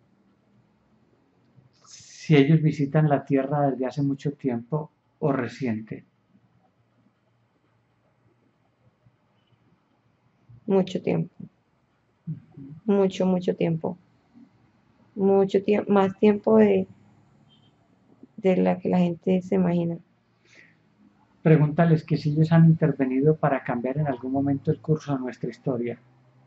A: si ellos visitan la Tierra desde hace mucho tiempo o reciente.
C: mucho tiempo, mucho tiempo, mucho tiempo, más tiempo de la que la gente se imagina.
A: Pregúntales que si ellos han intervenido para cambiar en algún momento el curso de nuestra historia.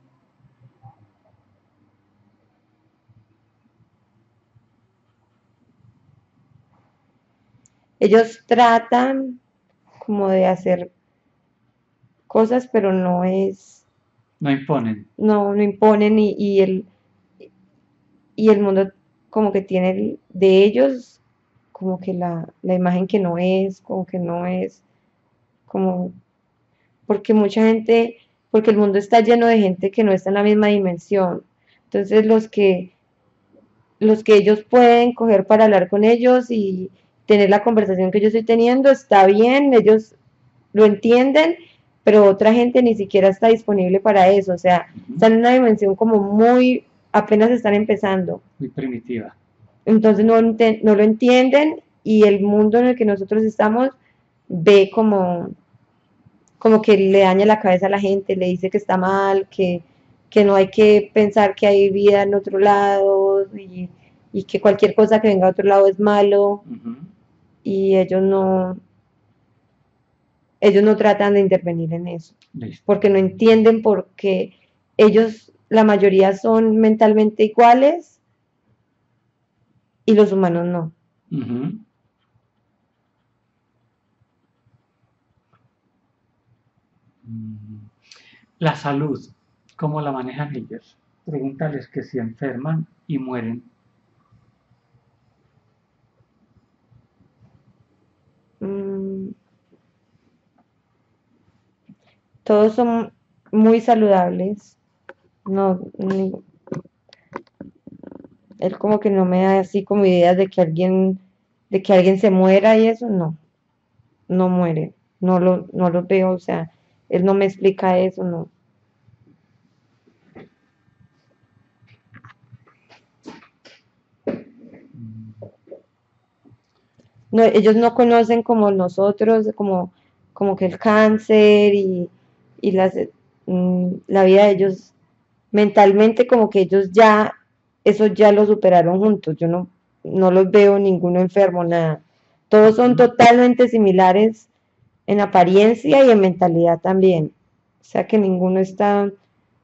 C: Ellos tratan como de hacer cosas, pero
A: No imponen.
C: no imponen y el mundo como que tiene de ellos como que la imagen que no es, como que no es, como, porque mucha gente, porque el mundo está lleno de gente que no está en la misma dimensión. Entonces los que ellos pueden coger para hablar con ellos y tener la conversación que yo estoy teniendo, está bien, ellos lo entienden, pero otra gente ni siquiera está disponible para eso, o sea, están en una dimensión como muy, apenas están empezando,
A: Muy primitiva.
C: entonces no lo entienden y el mundo en el que nosotros estamos ve como que le daña la cabeza a la gente, le dice que está mal, que no hay que pensar que hay vida en otro lado y que cualquier cosa que venga a otro lado es malo
A: Ujú.
C: y ellos no tratan de intervenir en eso,
A: Listo.
C: porque no entienden por qué ellos, la mayoría son mentalmente iguales y los humanos no.
A: Ujú. Mm. La salud, ¿cómo la manejan ellos? Pregúntales que si enferman y mueren.
C: Mm, todos son muy saludables, no, él como que no me da así como ideas de que alguien se muera y eso, no muere, no lo veo, o sea, él no me explica eso, no. No, ellos no conocen como nosotros, como que el cáncer y la vida de ellos, mentalmente como que ellos eso ya lo superaron juntos, yo no los veo ninguno enfermo, nada. Todos son
A: Ujú.
C: totalmente similares en apariencia y en mentalidad también. O sea que ninguno está,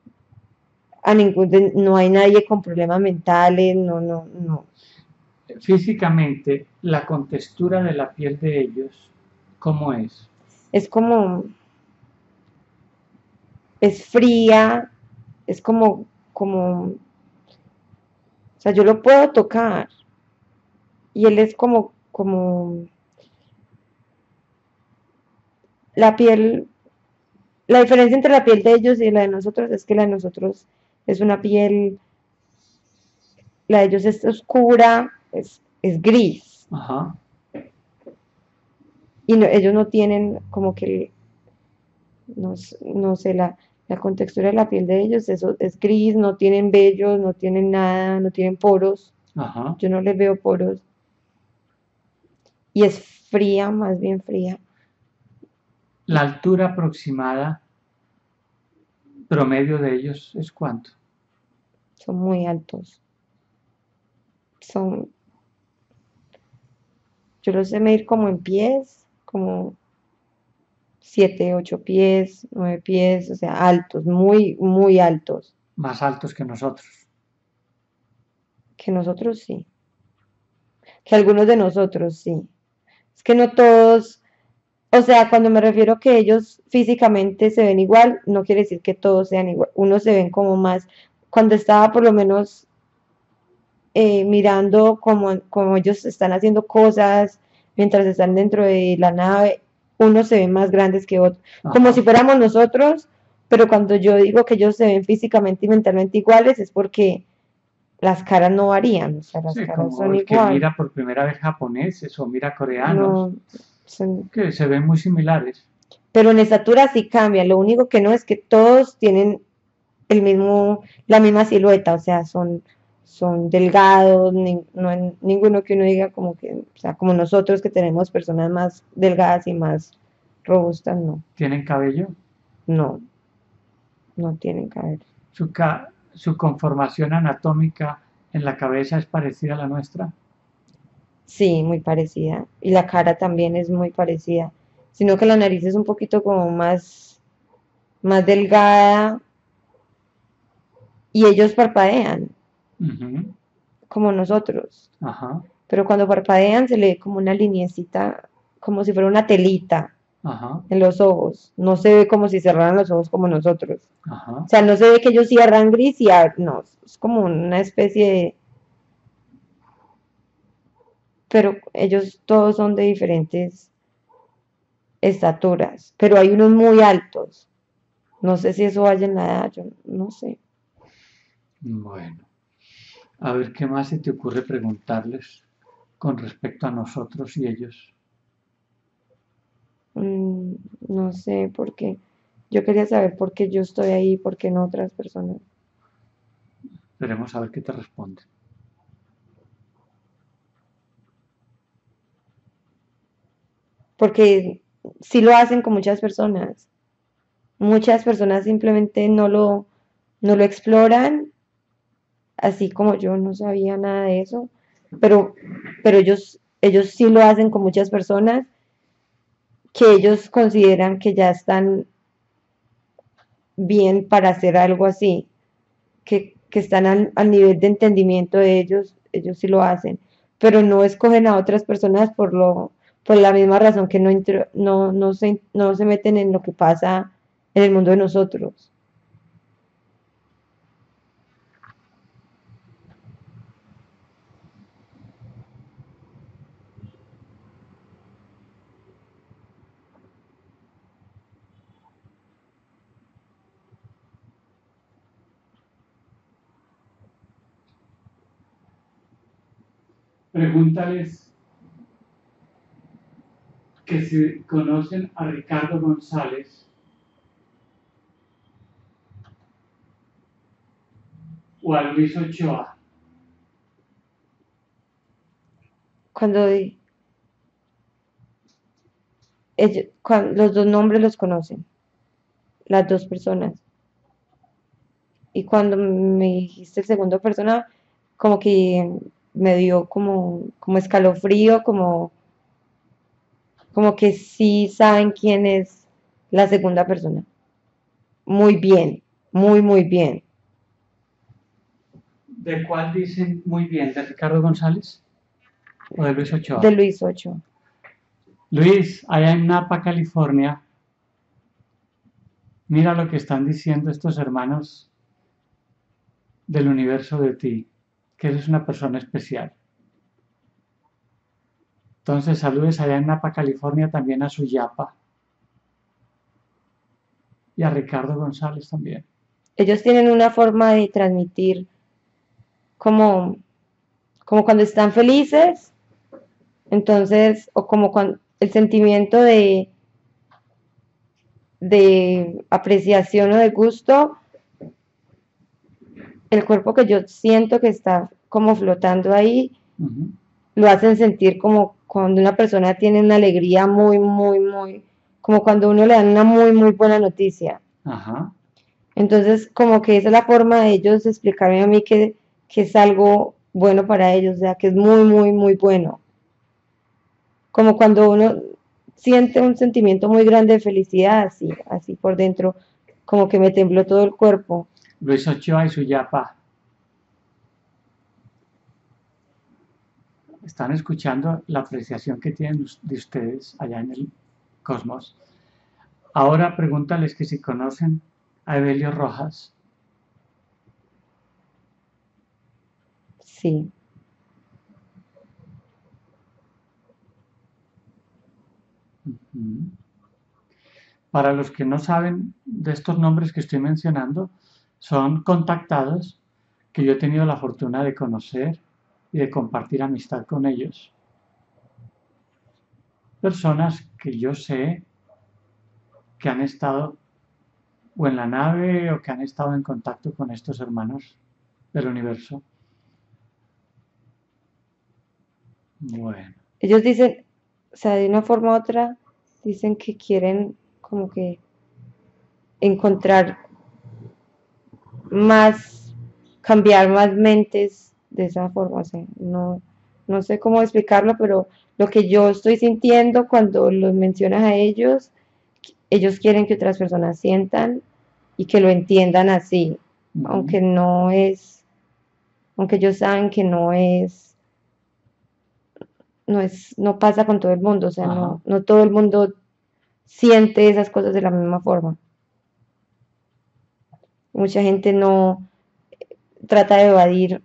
C: no hay nadie con problemas mentales, no.
A: Físicamente, la contextura de la piel de ellos, ¿cómo es?
C: Es es fría, es o sea, yo lo puedo tocar y él es como la piel, la diferencia entre la piel de ellos y la de nosotros es que la de nosotros es una piel, la de ellos es oscura, es gris
A: Ajá.
C: y ellos no tienen como que, no sé, la contextura de la piel de ellos es gris, no tienen vellos, no tienen nada, no tienen poros,
A: Ajá.
C: yo no les veo poros y es fría, más bien fría.
A: La altura aproximada promedio de ellos es cuánto.
C: Son muy altos. Son, yo los sé medir como en pies, como 7, 8 pies, 9 pies, o sea, altos, muy, muy altos.
A: Más altos que nosotros.
C: Que nosotros sí. Que algunos de nosotros sí. Es que no todos, O sea, cuando me refiero que ellos físicamente se ven igual, no quiere decir que todos sean igual. Unos se ven como más, cuando estaba por lo menos mirando como ellos están haciendo cosas mientras están dentro de la nave, unos se ven más grandes que otros, como si
A: Ajá.
C: fuéramos nosotros, pero cuando yo digo que ellos se ven físicamente y mentalmente iguales es porque las caras no varían, o sea, las
A: Sí,
C: caras
A: como
C: son
A: el que
C: igual,
A: mira por primera vez japoneses o mira coreanos,
C: no son,
A: que se ven muy similares.
C: pero en estatura sí cambia, lo único que no es que todos tienen el mismo, la misma silueta, o sea, son delgados, no hay ninguno que uno diga como que, o sea, como nosotros que tenemos personas más delgadas y más robustas, no,
A: Tienen cabello.
C: no, no tienen cabello.
A: Su conformación anatómica en la cabeza es parecida a la nuestra.
C: Sí, muy parecida. Y la cara también es muy parecida, sino que la nariz es un poquito como más delgada y ellos parpadean,
A: Ujú.
C: como nosotros.
A: Ajá,
C: Pero cuando parpadean se le ve como una lineecita, como si fuera una telita
A: ajá,
C: en los ojos. No se ve como si cerraran los ojos como nosotros.
A: ajá.
C: O sea, no se ve que ellos cierran gris y no, es como una especie de... Pero ellos todos son de diferentes estaturas, pero hay unos muy altos. No sé si eso vaya en la edad, yo no sé.
A: Bueno, a ver qué más se te ocurre preguntarles con respecto a nosotros y ellos.
C: Mm, no sé por qué. Yo quería saber por qué yo estoy ahí, por qué no otras personas.
A: Veremos a ver qué te responden.
C: Porque sí lo hacen con muchas personas. Muchas personas simplemente no lo exploran, así como yo no sabía nada de eso, pero ellos sí lo hacen con muchas personas que ellos consideran que ya están bien para hacer algo así, que están al nivel de entendimiento de ellos sí lo hacen, pero no escogen a otras personas por la misma razón que no se meten en lo que pasa en el mundo de nosotros.
A: Pregúntales que si conocen a Ricardo González o a Luis Ochoa.
C: Cuando los dos nombres los conocen, las dos personas. Y cuando me dijiste el segundo persona, como que me dio como escalofrío, como que sí saben quién es la segunda persona. Muy bien, muy, muy bien.
A: ¿De cuál dicen muy bien? ¿De Ricardo González o de Luis
C: De
A: Ochoa?
C: Luis Ocho.
A: Luis, allá en Napa, California, mira lo que están diciendo estos hermanos del universo de ti, que eres una persona especial. Entonces, saludes allá en Napa, California, también a su yapa y a Ricardo González también.
C: Ellos tienen una forma de transmitir como, como cuando están felices, entonces, o como cuando el sentimiento de apreciación o de gusto, el cuerpo que yo siento que está como flotando ahí,
A: Ujú.
C: lo hacen sentir como cuando una persona tiene una alegría muy, muy, muy, como cuando uno le dan una muy, muy buena noticia.
A: Ajá.
C: Entonces, como que esa es la forma de ellos explicarme a mí que es algo bueno para ellos, o sea, que es muy, muy, muy bueno. Como cuando uno siente un sentimiento muy grande de felicidad, así, así por dentro, como que me tembló todo el cuerpo.
A: Luis Ochoa y su yapa. Están escuchando la apreciación que tienen de ustedes allá en el cosmos. Ahora pregúntales que si conocen a Evelio Rojas.
C: Sí.
A: Para los que no saben de estos nombres que estoy mencionando, son contactados que yo he tenido la fortuna de conocer y de compartir amistad con ellos. Personas que yo sé que han estado o en la nave o que han estado en contacto con estos hermanos del universo. Bueno.
C: Ellos dicen, o sea, de una forma u otra, dicen que quieren como que encontrar más, cambiar más mentes de esa forma. O sea, no sé cómo explicarlo, pero lo que yo estoy sintiendo cuando los mencionas a ellos quieren que otras personas sientan y que lo entiendan así, aunque no es, aunque ellos saben que no pasa con todo el mundo, o sea, no todo el mundo siente esas cosas de la misma forma. Mucha gente no trata de evadir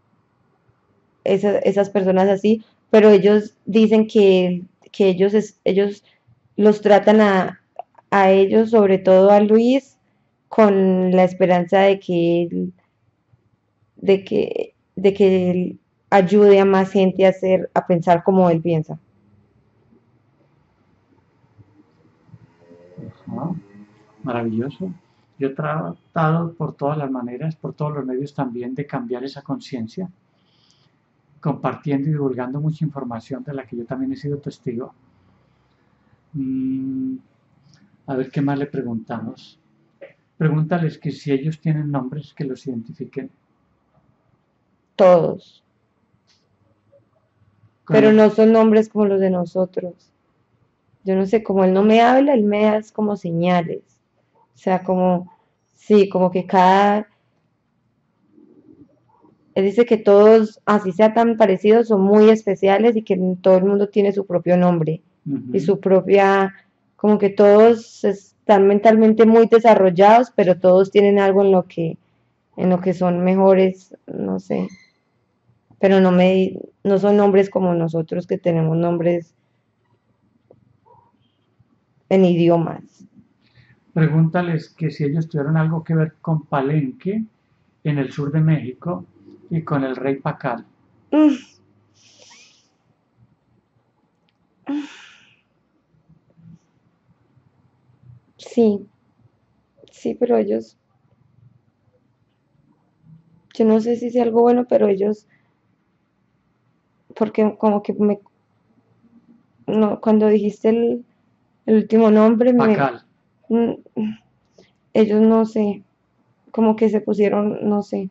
C: esas personas así, pero ellos dicen que ellos los tratan a ellos, sobre todo a Luis, con la esperanza de que él ayude a más gente a pensar como él piensa.
A: Maravilloso. Yo he tratado por todas las maneras, por todos los medios también, de cambiar esa conciencia, compartiendo y divulgando mucha información de la que yo también he sido testigo. A ver qué más le preguntamos. Pregúntales que si ellos tienen nombres que los identifiquen.
C: Todos. Pero no son nombres como los de nosotros. Yo no sé, como él no me habla, él me da como señales. O sea, sí, como que él dice que todos, así sea tan parecidos, son muy especiales y que todo el mundo tiene su propio nombre y su propia, como que todos están mentalmente muy desarrollados, pero todos tienen algo en lo que son mejores, no sé. Pero no son nombres como nosotros que tenemos nombres en idiomas.
A: Pregúntales que si ellos tuvieron algo que ver con Palenque en el sur de México y con el rey Pacal. Sí, pero ellos, yo no sé si es algo bueno, pero ellos, porque como que cuando dijiste el último nombre, Pacal.
C: Ellos no sé, como que se pusieron, no sé,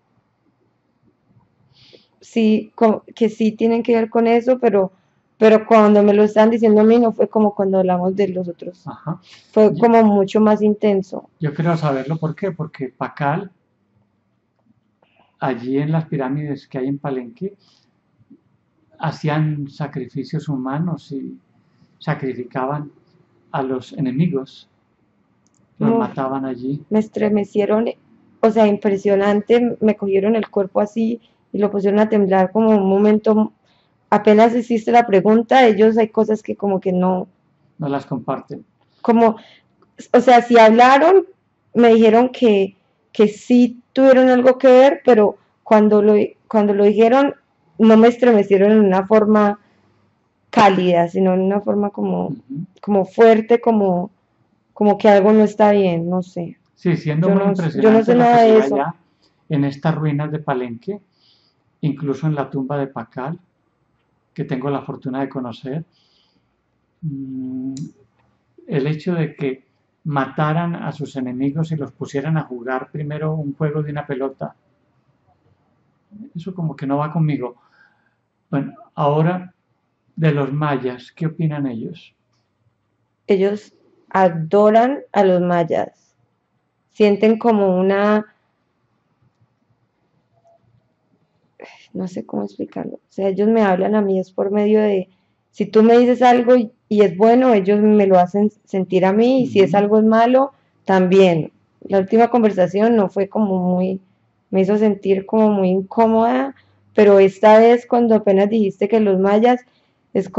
C: sí, que sí tienen que ver con eso, pero cuando me lo están diciendo a mí no fue como cuando hablamos de los otros.
A: Ajá.
C: Fue como mucho más intenso.
A: Yo quiero saberlo, ¿por qué? Porque Pacal, allí en las pirámides que hay en Palenque, hacían sacrificios humanos y sacrificaban a los enemigos, los mataban allí.
C: Me estremecieron, o sea, impresionante, me cogieron el cuerpo así y lo pusieron a temblar como un momento, apenas hiciste la pregunta, ellos hay cosas que como que no
A: las comparten.
C: Como, o sea, si hablaron, me dijeron que sí tuvieron algo que ver, pero cuando lo dijeron, no me estremecieron en una forma cálida, sino en una forma como fuerte, como que algo no está bien, no sé.
A: Sí, siendo muy impresionante
C: yo no sé nada de eso.
A: Allá, en estas ruinas de Palenque, incluso en la tumba de Pacal, que tengo la fortuna de conocer, el hecho de que mataran a sus enemigos y los pusieran a jugar primero un juego de una pelota, eso como que no va conmigo. Bueno, ahora de los mayas, ¿qué opinan ellos?
C: Ellos adoran a los mayas, sienten como no sé cómo explicarlo, o sea, ellos me hablan a mí es por medio de Si tú me dices algo y es bueno, ellos me lo hacen sentir a mí, y si es
A: Ujú.
C: algo es malo, también. La última conversación no fue como muy, me hizo sentir como muy incómoda, pero esta vez cuando apenas dijiste que los mayas es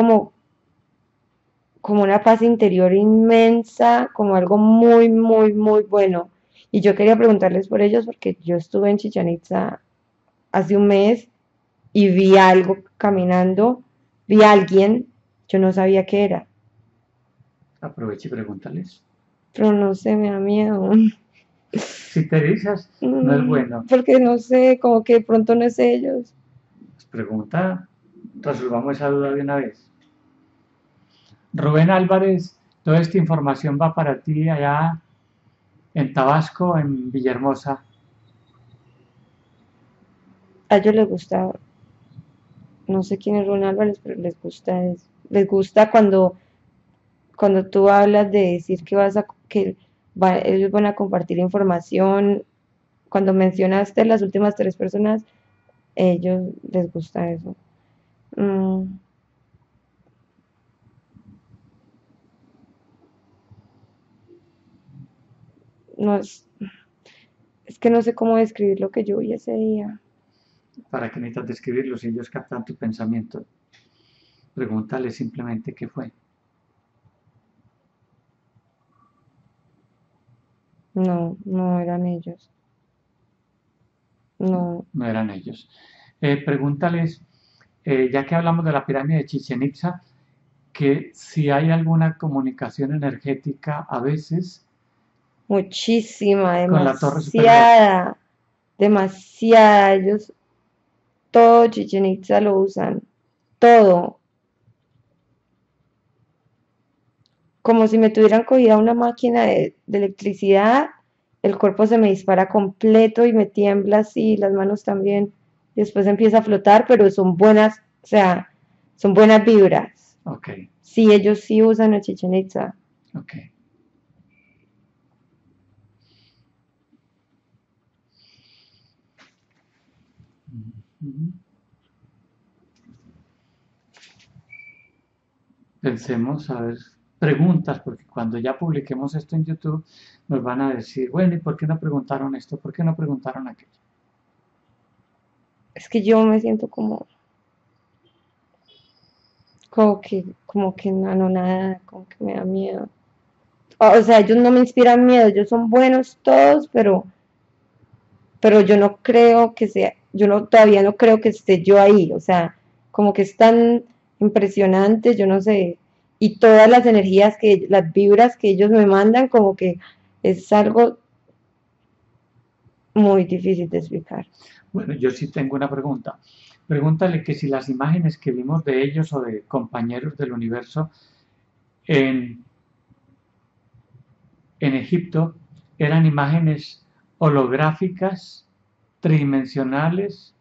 C: como una paz interior inmensa, como algo muy, muy, muy bueno. Y yo quería preguntarles por ellos porque yo estuve en Chichén Itzá hace un mes y vi algo caminando, vi a alguien, yo no sabía qué era,
A: Aproveche y pregúntales.
C: pero no sé, me da miedo.
A: Si te dices, no es bueno.
C: Porque no sé, como que de pronto no es ellos.
A: Pues pregunta, resolvamos esa duda de una vez. Rubén Álvarez, toda esta información va para ti allá en Tabasco, en Villahermosa.
C: A ellos les gusta, no sé quién es Ron Álvarez, pero les gusta eso. Les gusta cuando tú hablas de decir que ellos van a compartir información. Cuando mencionaste las últimas tres personas, ellos les gusta eso. Mm, no es que no sé cómo describir lo que yo vi ese día.
A: ¿Para qué necesitas describirlo si ellos captan tu pensamiento? Pregúntale simplemente qué fue.
C: No, no eran ellos. No,
A: No eran ellos. Pregúntales, ya que hablamos de la pirámide de Chichen Itza, que si hay alguna comunicación energética a veces
C: muchísima,
A: con la torre superior.
C: demasiada, demasiada. Ellos todo Chichen Itza lo usan, todo. Como si me tuvieran cogida una máquina de electricidad, el cuerpo se me dispara completo y me tiembla así, las manos también. Y después empieza a flotar, pero son buenas, o sea, son buenas vibras.
A: Ok,
C: Sí, ellos sí usan a Chichen Itza.
A: ok. Pensemos, a ver, preguntas, porque cuando ya publiquemos esto en YouTube, nos van a decir, bueno, ¿y por qué no preguntaron esto? ¿Por qué no preguntaron aquello?
C: Es que yo me siento como que no, nada, como que me da miedo. O sea, ellos no me inspiran miedo, ellos son buenos todos, pero yo no creo que sea, todavía no creo que esté yo ahí, o sea, como que es tan impresionante, yo no sé, y todas las energías las vibras que ellos me mandan, como que es algo muy difícil de explicar.
A: Bueno, yo sí tengo una pregunta. Pregúntale que si las imágenes que vimos de ellos o de compañeros del universo en, en Egipto eran imágenes holográficas, tridimensionales,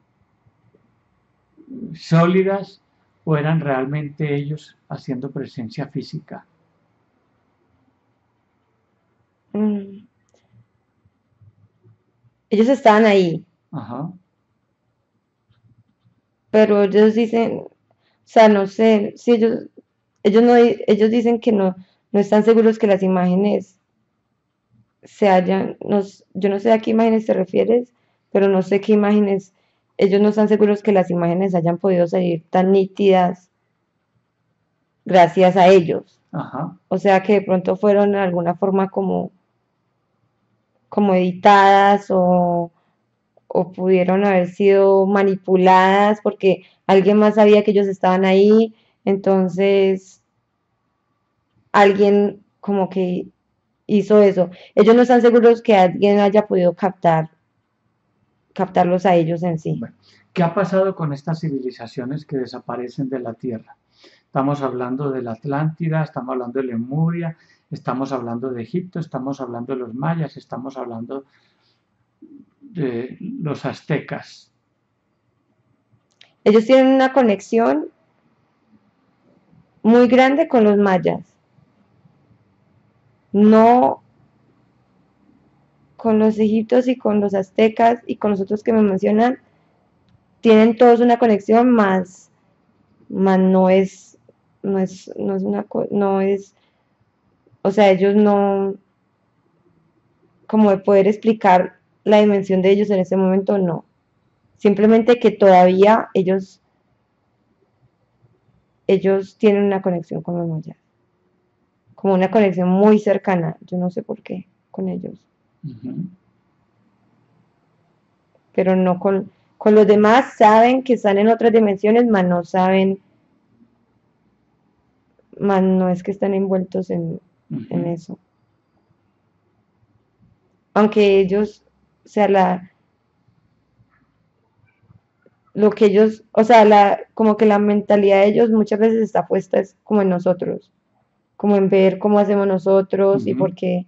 A: sólidas, o eran realmente ellos haciendo presencia física.
C: Mm. Ellos estaban ahí,
A: Ajá.
C: pero ellos dicen, o sea, no sé, si ellos dicen que no están seguros que las imágenes yo no sé a qué imágenes te refieres, pero no sé qué imágenes, ellos no están seguros que las imágenes hayan podido salir tan nítidas gracias a ellos.
A: Ajá.
C: O sea que de pronto fueron de alguna forma como editadas o pudieron haber sido manipuladas porque alguien más sabía que ellos estaban ahí, entonces alguien como que hizo eso. Ellos no están seguros que alguien haya podido captarlos a ellos en sí.
A: Bueno, ¿qué ha pasado con estas civilizaciones que desaparecen de la Tierra? Estamos hablando de la Atlántida, estamos hablando de Lemuria, estamos hablando de Egipto, estamos hablando de los mayas, estamos hablando de los aztecas.
C: Ellos tienen una conexión muy grande con los mayas, no con los egipcios y con los aztecas y con los otros que me mencionan, tienen todos una conexión, más no es no es, o sea, ellos no, como de poder explicar la dimensión de ellos en ese momento, no. Simplemente que todavía ellos tienen una conexión con los mayas, como una conexión muy cercana, yo no sé por qué, con ellos,
A: Ujú.
C: pero no con los demás saben que están en otras dimensiones, mas no saben, más no es que están envueltos en
A: Ujú.
C: eso. Aunque ellos, o sea, lo que ellos, o sea, como que la mentalidad de ellos muchas veces está puesta es como en nosotros, como en ver cómo hacemos nosotros y
A: Ujú.
C: por qué,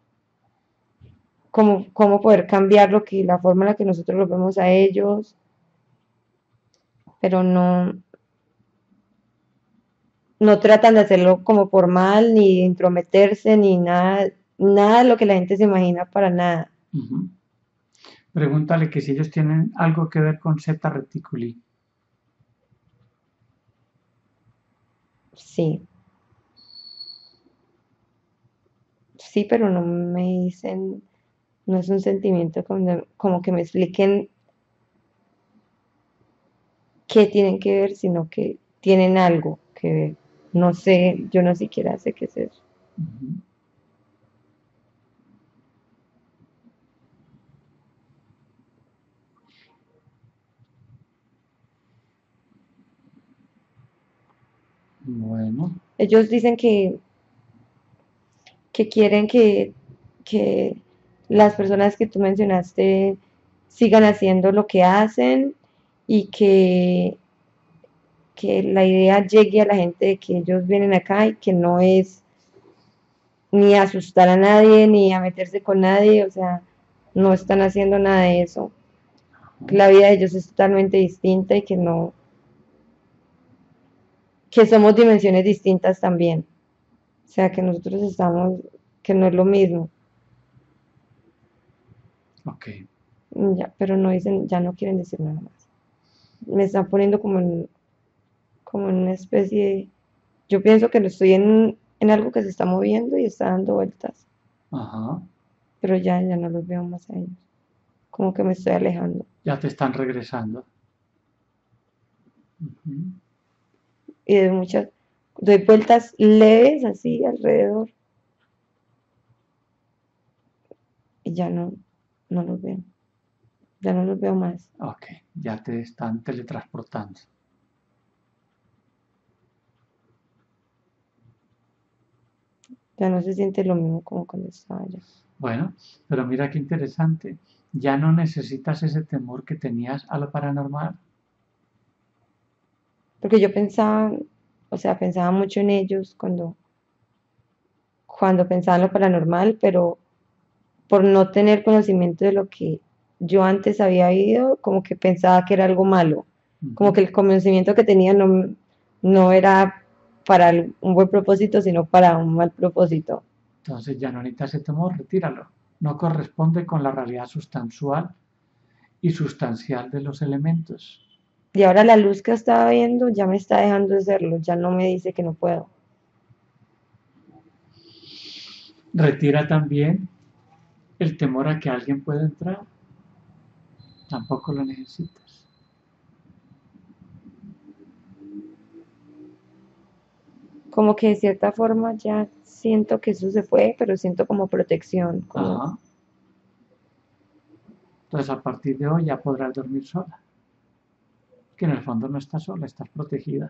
C: cómo poder cambiar la forma en la que nosotros los vemos a ellos, pero no tratan de hacerlo como por mal, ni de intrometerse, ni nada, nada de lo que la gente se imagina para nada.
A: Ujú. Pregúntale que si ellos tienen algo que ver con Zeta Reticuli.
C: Sí, sí, pero no me dicen, no es un sentimiento como que me expliquen qué tienen que ver, sino que tienen algo que ver. No sé, yo no siquiera sé qué es eso.
A: Ujú. Bueno,
C: Ellos dicen que quieren que las personas que tú mencionaste sigan haciendo lo que hacen y que la idea llegue a la gente de que ellos vienen acá y que no es ni a asustar a nadie, ni a meterse con nadie, o sea, no están haciendo nada de eso.
A: ajá,
C: La vida de ellos es totalmente distinta y que no, que somos dimensiones distintas también. O sea, que nosotros estamos, que no es lo mismo.
A: ok.
C: Ya, pero no dicen, ya no quieren decir nada más. Me están poniendo como en una especie de, yo pienso que no estoy en algo que se está moviendo y está dando vueltas,
A: Ajá,
C: pero ya no los veo más a ellos. Como que me estoy alejando.
A: ya te están regresando. Ujú.
C: Y doy vueltas leves así alrededor y ya no los veo. Ya no los veo más.
A: Ok, ya te están teletransportando.
C: Ya no se siente lo mismo como cuando estaba allá.
A: Bueno, pero mira qué interesante. Ya no necesitas ese temor que tenías a lo paranormal.
C: Porque yo pensaba, o sea, pensaba mucho en ellos cuando pensaba en lo paranormal, pero por no tener conocimiento de lo que yo antes había vivido, como que pensaba que era algo malo. Como
A: Ujú.
C: que el conocimiento que tenía no era para un buen propósito, sino para un mal propósito.
A: Entonces ya no necesitas ese temor, retíralo. No corresponde con la realidad sustancial y sustancial de los elementos.
C: Y ahora la luz que estaba viendo ya me está dejando de serlo, ya no me dice que no puedo.
A: Retira también el temor a que alguien pueda entrar. Tampoco lo necesitas.
C: Como que de cierta forma ya siento que eso se fue, pero siento como protección, como
A: Ajá. Entonces a partir de hoy ya podrás dormir sola. Que en el fondo no estás sola, estás protegida.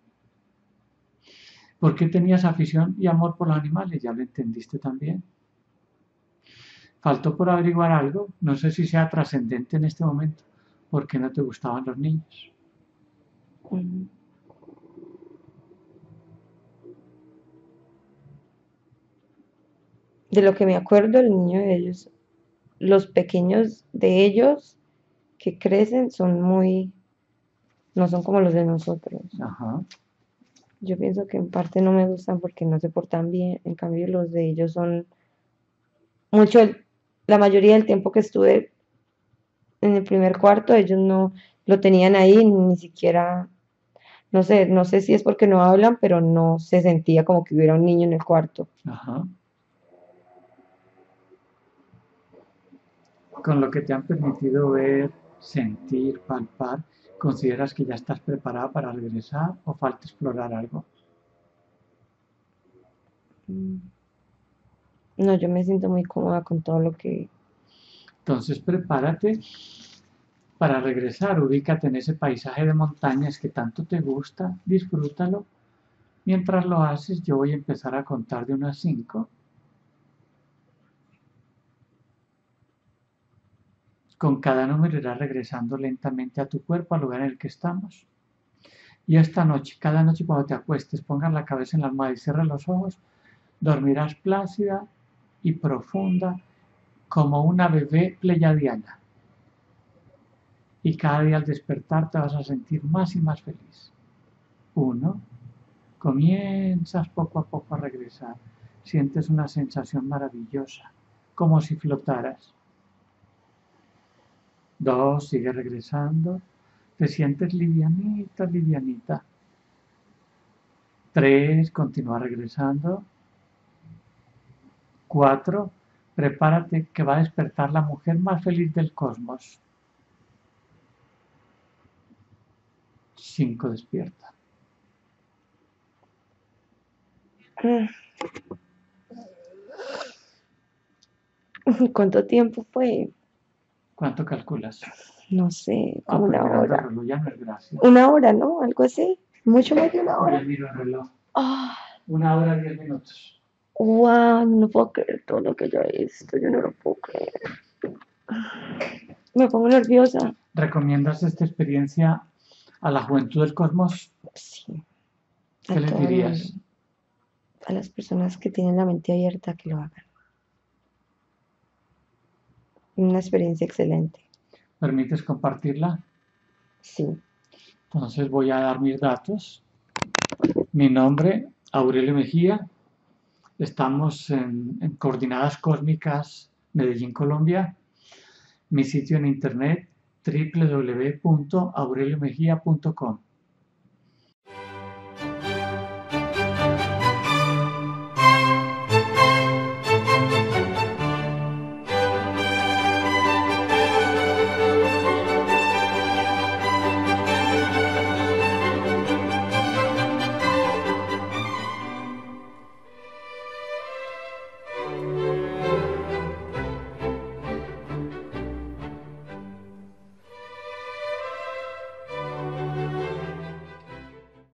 A: ¿Por qué tenías afición y amor por los animales? Ya lo entendiste también. Faltó por averiguar algo, no sé si sea trascendente en este momento, ¿por qué no te gustaban los niños?
C: mm, de lo que me acuerdo, el niño de ellos, los pequeños de ellos que crecen no son como los de nosotros.
A: Ajá.
C: Yo pienso que en parte no me gustan porque no se portan bien, en cambio los de ellos son mucho, la mayoría del tiempo que estuve en el primer cuarto, ellos no lo tenían ahí, ni siquiera, No sé si es porque no hablan, pero no se sentía como que hubiera un niño en el cuarto.
A: Ajá. Con lo que te han permitido ver, sentir, palpar, ¿consideras que ya estás preparada para regresar o falta explorar algo?
C: Mm, No, yo me siento muy cómoda con todo lo que...
A: Entonces prepárate para regresar, ubícate en ese paisaje de montañas que tanto te gusta, disfrútalo. Mientras lo haces, yo voy a empezar a contar de 1 a 5. Con cada número irás regresando lentamente a tu cuerpo, al lugar en el que estamos. Y esta noche, cada noche cuando te acuestes, pongas la cabeza en la almohada y cierres los ojos, dormirás plácida y profunda como una bebé pleyadiana. Y cada día al despertar te vas a sentir más y más feliz. 1. Comienzas poco a poco a regresar. Sientes una sensación maravillosa, como si flotaras. 2. Sigue regresando. Te sientes livianita, livianita. 3. Continúa regresando. 4. Prepárate que va a despertar la mujer más feliz del cosmos. 5. Despierta.
C: ¿Cuánto tiempo fue?
A: ¿Cuánto calculas?
C: No sé, como
A: Pues
C: una
A: mirando el
C: hora.
A: reloj ya no es gracia.
C: Una hora, ¿no? Algo así. Mucho más de una
A: Ya
C: hora.
A: miro el reloj.
C: Ah,
A: 1 hora 10 minutos.
C: wow, no puedo creer todo lo que yo he visto. Yo no lo puedo creer. Me pongo nerviosa.
A: ¿Recomiendas esta experiencia a la juventud del cosmos?
C: Sí,
A: ¿Qué
C: a
A: les
C: todo el
A: dirías?
C: mundo. A las personas que tienen la mente abierta que lo hagan. Una experiencia excelente.
A: ¿Permites compartirla?
C: Sí.
A: Entonces voy a dar mis datos. Mi nombre, Aurelio Mejía. Estamos en Coordenadas Cósmicas, Medellín, Colombia. Mi sitio en internet, www.aureliomejia.com.